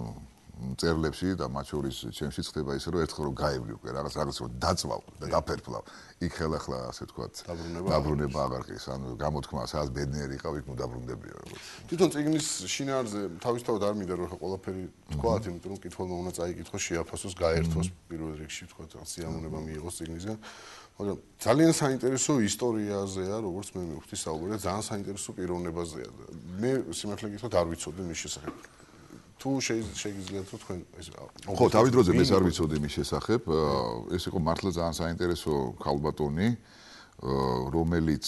მწერლებში და მათ შორის ჩემში ხდება ისე რომ ერთხელ რომ გაივლი უკვე რაღაც რაღაც რომ დაწვავ და დაფერფლავ იქ ხელახლა ასე ვთქვათ დაბრუნება აღარ ყის ანუ გამოთქმა სადაც ბედნიერი იყავ იქ ნუ დაბრუნდებია როგორც თვითონ წიგნის შინაარზე თავისთავად არ მინდა რომ ხა ყველაფერი თქვათ იმიტომ რომ კითხულმა უნდა წაიკითხოს შეაფასოს გაერთოს პირველ რიგში ვთქვათ რაღაც სიამოვნება მიიღოს წიგნისგან მაგრამ ძალიან საინტერესო ისტორიაზეა როგორც მე მივხვდი საუბარი ძალიან საინტერესო პიროვნებაზეა მე სიმართლე გითხრათ არ ვიცოდი მის შესახებ თუ შეგიძლიათ რომ თქვენ ეს ხო თავის დროზე მე არ ვიცოდი მის შესახებ ეს იყო მართლა ძალიან საინტერესო ქალბატონი რომელიც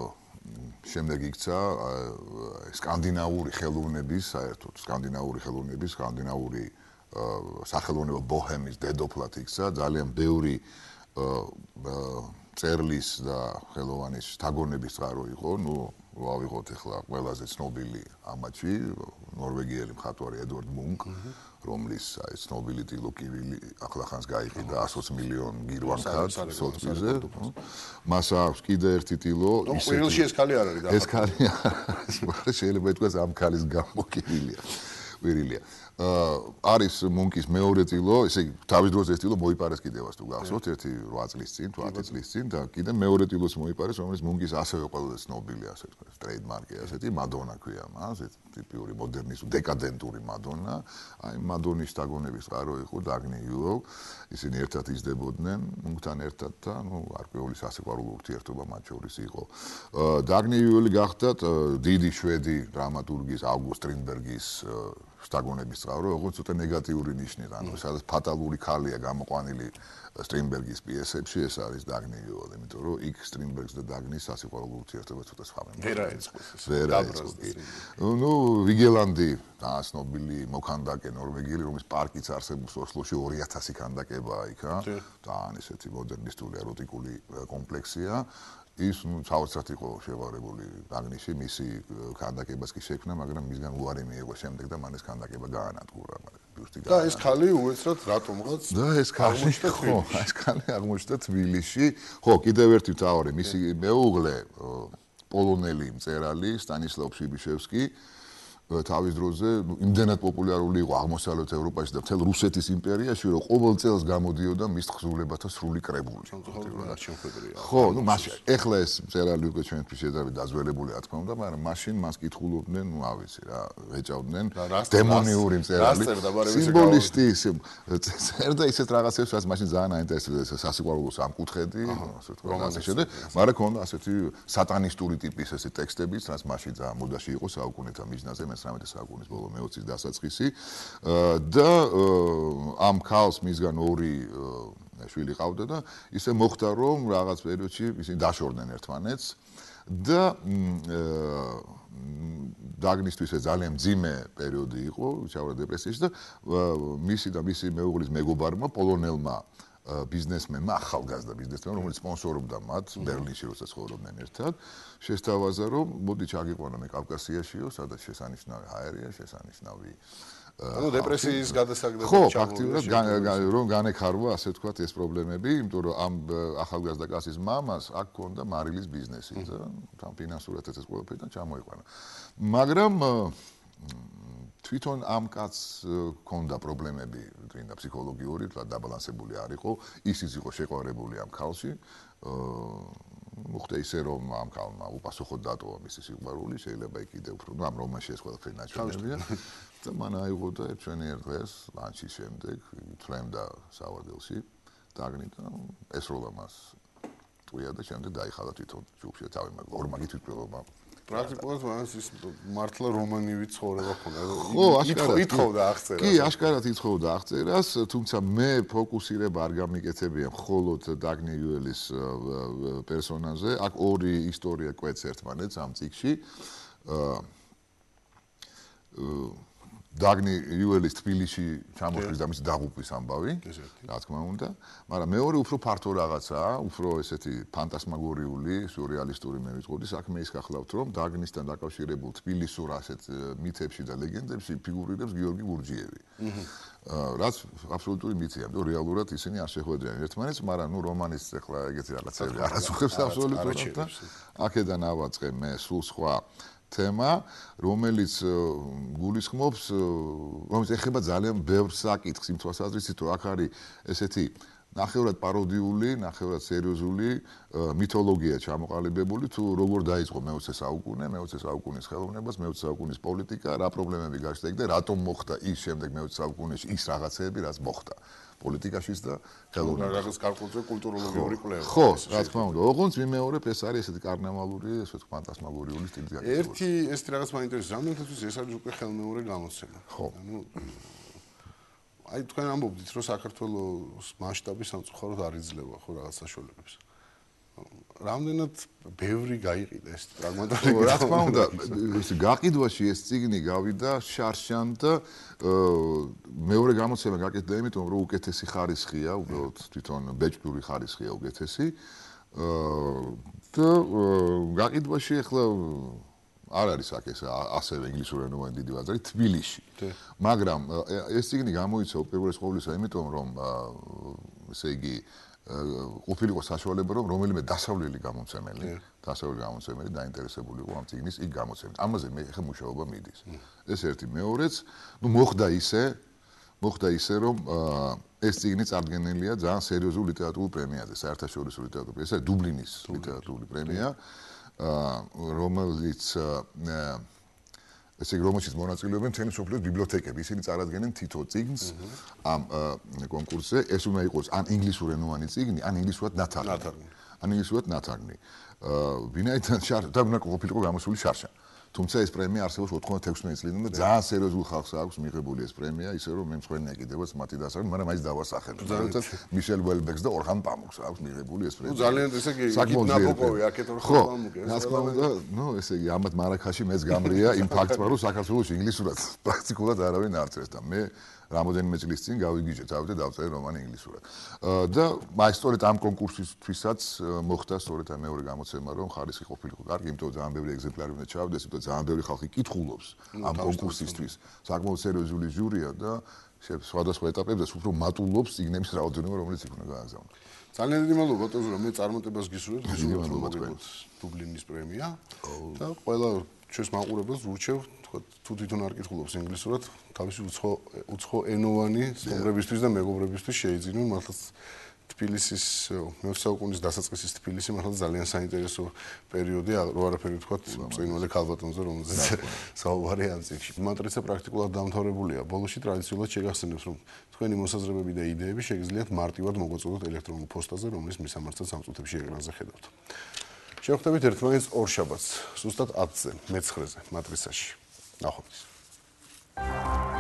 შემდეგ იქცა სკანდინავური ხელოვნების საერთოდ სკანდინავური ხელოვნების სკანდინავური სახელოვნებო ბოჰემის დედოფლად იქცა ძალიან ბევრი წერლის და ხელოვანის შთაგონების წყარო იყო, ნუ რო ავიღოთ ახლა ყველაზე ცნობილი ამაჩი, ნორვეგიელი მხატვარი ედვარდ მუნკ, რომლის აი ცნობილი ტილო კივილი ახლახანს გაიყიდა ას ოცი მილიონ გირვანქად სოთბიზე. მას აქვს კიდე ერთი ტილო, ისე ყვირილში ეს ქალი არ არის და ეს ქალი არის, მაგრამ შეიძლება ითქვას ამ ქალის გამო კივილია. ყვირილია. არის მუნკის მეორე ტილო, ესე იგი თავის დროზე ეს ტილო მოიპარეს კიდევაც თუ გახსოვთ, ერთი რვა წლის წინ, თუ ათი წლის წინ და კიდე მეორე ტილოს მოიპარეს, რომელიც მუნკის ასევე ყველაზე ცნობილი, ასე ვთქვათ, ტრეიდმარკი ასეთი მადონა ქვია მას, ეს ტიპიური მოდერნისტული, დეკადენტური მადონა. აი მადონის შთაგონების წყარო იყო დაგნი იულოვ. ისინი ერთად იზრდებოდნენ მუნკთან ერთად და ნუ არკვეული სასიყვარულო ურთიერთობა მათ შორის იყო. დაგნი იულოვი გახდათ დიდი შვედი დრამატურგის ავგუსტ სტრინბერგის შთაგონების წყარო, როგორც ცოტა ნეგატიური ნიშნით, ანუ სადაც ფატალური ქალია გამოყვანილი სტრინბერგის პიესებში, ეს არის დაგნი იულოვი, იმიტომ რომ იქ სტრინბერგს და დაგნის სასიყვარულო ურთიერთობა ცოტა სხვა მიმართულებით. ვერა ეწყოს. ვერა ეწყოს. ნუ ვიგელანდი დაასნობილი მოქანდაკე ნორვეგიელი, რომლის პარკიც არსებობს ოსლოში ორი ათასი ქანდაკებაა იქა. თან ესეთი მოდერნისტული ეროტიკული კომპლექსია. ის ნუ საოცრად იყო შევარებული დაგნიში, მისი ქანდაკებას კი შექმნა, მაგრამ მისგან უარი მიიღო შემდეგ და მან ეს ქანდაკება გაანადგურა, მაგრამ ბიუსტი და ეს ქალი უეცრად რატომღაც და ეს ქალი ხო, ეს ქალი აღმოჩნდა თბილისში. ხო, კიდევ ერთი მთავარი, მისი მეუღლე პოლონელი მწერალი სტანისლავ ფშიბიშევსკი თავის დროზე იმდენად პოპულარული იყო აღმოსავლეთ ევროპაში და მთელ რუსეთის იმპერიაში, რომ ყოველ წელს გამოდიოდა მის თხზულებათა სრული კრებული. ხო, ნუ მაშინ ეხლა ეს მწერალი უკვე ჩვენთვის შედარებით დაძველებული რა თქმა უნდა, მაგრამ მაშინ მას კითხულობდნენ, ნუ ავიცი რა, ეჭავდნენ დემონიური მწერალი, სიმბოლისტი, წერდა ისეთ რაღაცებს, რაც მაშინ ძალიან აინტერესებდა სასიყვარულო სამკუთხედი, ასე ვთქვათ, ასე შემდეგ, მაგრამ ქონდა ასეთი სატანისტური ტიპის ესე ტექსტებიც, რაც მაშინ ძალიან მოდაში იყო საუკუნეთა მიზნაზე მესამედე საუკუნის ბოლო მეოცის დასაწყისი და ამ ქალს მისგან ორი შვილი ყავდა და ისე მოხდა რომ რაღაც პერიოდში ისინი დაშორდნენ ერთმანეთს და დაგნისთვის ეს ძალიან მძიმე პერიოდი იყო, ჩავარდა დეპრესიაში და მისი და მისი მეუღლის მეგობარმა პოლონელმა ბიზნესმენმა, ახალგაზრდა ბიზნესმენმა, რომელიც სპონსორობდა მათ ბერლინში, როცა ცხოვრობდნენ ერთად, შესთავაზა, რომ მოდი ჩაგიყვანა მე კავკასიაშიო, სადაც შესანიშნავი ჰაერია, შესანიშნავი ანუ დეპრესიის გადასაგდები ხო, ფაქტიურად რომ განეხარვა, ასე ვთქვათ, ეს პრობლემები, იმიტომ რომ ამ ახალგაზრდა კაცის მამას აქ ჰქონდა მარილის ბიზნესი და თან ფინანსურად ეს ყველაფერთან ჩამოიყვანა. მაგრამ თვითონ ამ კაცს ჰქონდა პრობლემები, თუნდა ფსიქოლოგიური, თლა დაბალანსებული არ იყო, ისიც იყო შეყვარებული ამ ქალში. მოხდა ისე რომ ამ ქალმა უპასუხოდ დატოვა მისი სიყვარული, შეიძლება იქ კიდევ უფრო, ნუ ამ რომანში ეს ყველაფერი ნაჩვენებია და მან აიღო და ჩვენი ერთ დღეს ლანჩის შემდეგ თვლემდა სავადელში დაგნი და ესროლა მას ტყვია და შემდეგ დაიხალა თვითონ ჯგუფში თავი მაგ ორმაგი თვითმკვლელობა. პრაქტიკულად მას ის მართლა რომანივი ცხოვრება ქონდა. ხო, აშკარად ითხოვდა აღწერას. კი, აშკარად ითხოვდა აღწერას, თუმცა მე ფოკუსირება არ გამიკეთებია მხოლოდ დაგნი იუელის პერსონაჟზე. აქ ორი ისტორია კვეთს ერთმანეთს ამ წიგნში. დაგნი იუელის თბილისში ჩამოშლის და მისი დაღუპვის ამბავი, რა თქმა უნდა, მაგრამ მეორე უფრო ფართო რაღაცაა, უფრო ესეთი ფანტასმაგორიული, სიურრეალისტური მე ვიტყოდი, საქმე ის გახლავთ, რომ დაგნისთან დაკავშირებულ თბილისურ ასეთ მითებში და ლეგენდებში ფიგურირებს გიორგი გურჯიევი. რაც აბსოლუტური მითია, იმიტომ რეალურად ისინი არ შეხვედრიან ერთმანეთს, მაგრამ ნუ რომანის ახლა ეგეთი რაღაცები არასუხებს აბსოლუტურად და აქედან ავაწყე მე სულ სხვა თემა, რომელიც გულისხმობს, რომელიც ეხება ძალიან ბევრ საკითხს, იმ თვალსაზრისით, რომ აქ არის ესეთი ნახევრად პაროდიული, ნახევრად სერიოზული მითოლოგია ჩამოყალიბებული, თუ როგორ დაიწყო მეოცე საუკუნე, მეოცე საუკუნის ხელოვნებას, მეოცე საუკუნის პოლიტიკა, რა პრობლემები გაჩნდა იქ და რატომ მოხდა ის შემდეგ მეოცე საუკუნეში ის რაღაცეები, რაც მოხდა პოლიტიკაშიც და ხელოვნებაში. რაღაც გარკვეულწილ კულტუროლოგიური კვლევა. ხო, რა თქმა უნდა. ოღონდ მიმეორებ ეს არის ესეთი კარნავალური, ესე ვთქვათ, ფანტასმაგორიული სტილის გაკეთება. ერთი ესეთი რაღაც მაინტერესებს, რამდენთვის ეს არის უკვე ხელმეორე გამოცემა. ხო. ანუ აი თქვენ ამბობდით, რომ საქართველოს მასშტაბი სამწუხაროდ არ იძლევა ხო რაღაც საშუალებებს. რამდენად ბევრი გაიყიდა ეს პრაგმატული. რა თქმა უნდა, ეს გაყიდვაში ეს წიგნი გავიდა შარშან და მეორე გამოცემა გაკეთდა, იმიტომ რომ უკეთესი ხარისხია, უბრალოდ თვითონ ბეჭდური ხარისხია უკეთესი. და გაყიდვაში ახლა არ არის აქ ეს ასევე ინგლისურენოვანი დიდი ბაზარი თბილისში. მაგრამ ეს წიგნი გამოიცა უპირველეს ყოვლისა იმიტომ რომ ესე იგი ყოფილიყო საშუალება რომ რომელიმე დასავლელი გამომცემელი, დასავლელი გამომცემელი დაინტერესებული იყო ამ წიგნის იქ გამოცემით. ამაზე მე ხა მუშაობა მიდის. ეს ერთი, მეორეც, ну მოხდა ისე, მოხდა ისე რომ ეს წიგნი წარდგენილია ძალიან სერიოზულ ლიტერატურულ პრემიაზე, საერთაშორისო ლიტერატურულ პრემიაზე, ეს დუბლინის ლიტერატურული პრემია, რომელიც ესე იგი რომელშიც მონაწილეობენ მთელი მსოფლიოს ბიბლიოთეკები, ისინი წარადგენენ თითო წიგნს ამ კონკურსზე, ეს უნდა იყოს ან ინგლისურენოვანი წიგნი, ან ინგლისურად ნათარგმნი. ან ინგლისურად ნათარგმნი. ვინაიდან შარ და უნდა ყოფილიყო გამოსული შარშა. თუმცა ეს პრემია არსებობს ოთხმოცდაექვსმეტ წლიდან და ძალიან სერიოზულ ხალხს აქვს მიღებული ეს პრემია, ისე რომ მე მსხვერპლია კიდევაც მათი დასახელება, მაგრამ მაინც დავასახელებ. თუმცა მიშელ ველბექს და ორხან პამუქს აქვს მიღებული ეს პრემია. ნუ ძალიან ესე იგი ნაპოპოვი აქეთ ორხან პამუქი. რა თქმა უნდა, ნუ ესე იგი ამათ მარაქაში მეც გამრია იმ ფაქტმა, რომ საქართველოს ინგლისურად პრაქტიკულად არავინ არ წერს და მე რამოდენიმე წლის წინ გავიგიჟე თავი და დავწერე რომანი ინგლისურად. და აი სწორედ ამ კონკურსისთვისაც მოხდა სწორედ ამ მეორე გამოცემა, რომ ხარისხი ყოფილიყო კარგი, იმიტომ რომ ძალიან ბევრი ეგზემპლარი უნდა ჩავდეს, იმიტომ ძალიან ბევრი ხალხი კითხულობს ამ კონკურსისთვის. საკმაოდ სერიოზული ჟურია და სხვადასხვა ეტაპებზე უფრო მატულობს წიგნების რაოდენობა, რომელიც იქ უნდა გააგზავნოს. ძალიან დიდი მადლობა ბატონო, რომ მე წარმატებას გისურვებთ, გისურვებთ რომ მოგიგოთ დუბლინის პრემია და ყველა ჩვენს მაყურებელს ურჩევ თუ თვითონ არ კითხულობს ინგლისურად, თავისი უცხო უცხო ენოვანი სტუმრებისთვის და მეგობრებისთვის შეიძინონ, მართლაც თბილისის მეოცე საუკუნის დასაწყისის თბილისი მართლაც ძალიან საინტერესო პერიოდი, რო არაფერი ვთქვათ წინვალე ქალბატონზე, რომელზეც საუბარი ამ წიგნში. მატრიცა პრაქტიკულად დამთავრებულია. ბოლოში ტრადიციულად შეგახსენებთ, რომ თქვენი მოსაზრებები და იდეები შეგიძლიათ მარტივად მოგვაწოდოთ ელექტრონულ პოსტაზე, რომლის მისამართსაც ამ წუთებში ეკრანზე ხედავთ. შევხვდებით ერთმანეთს ორშაბათს, ზუსტად ათზე, მეცხრეზე, მატრიცაში. ნახვამდის.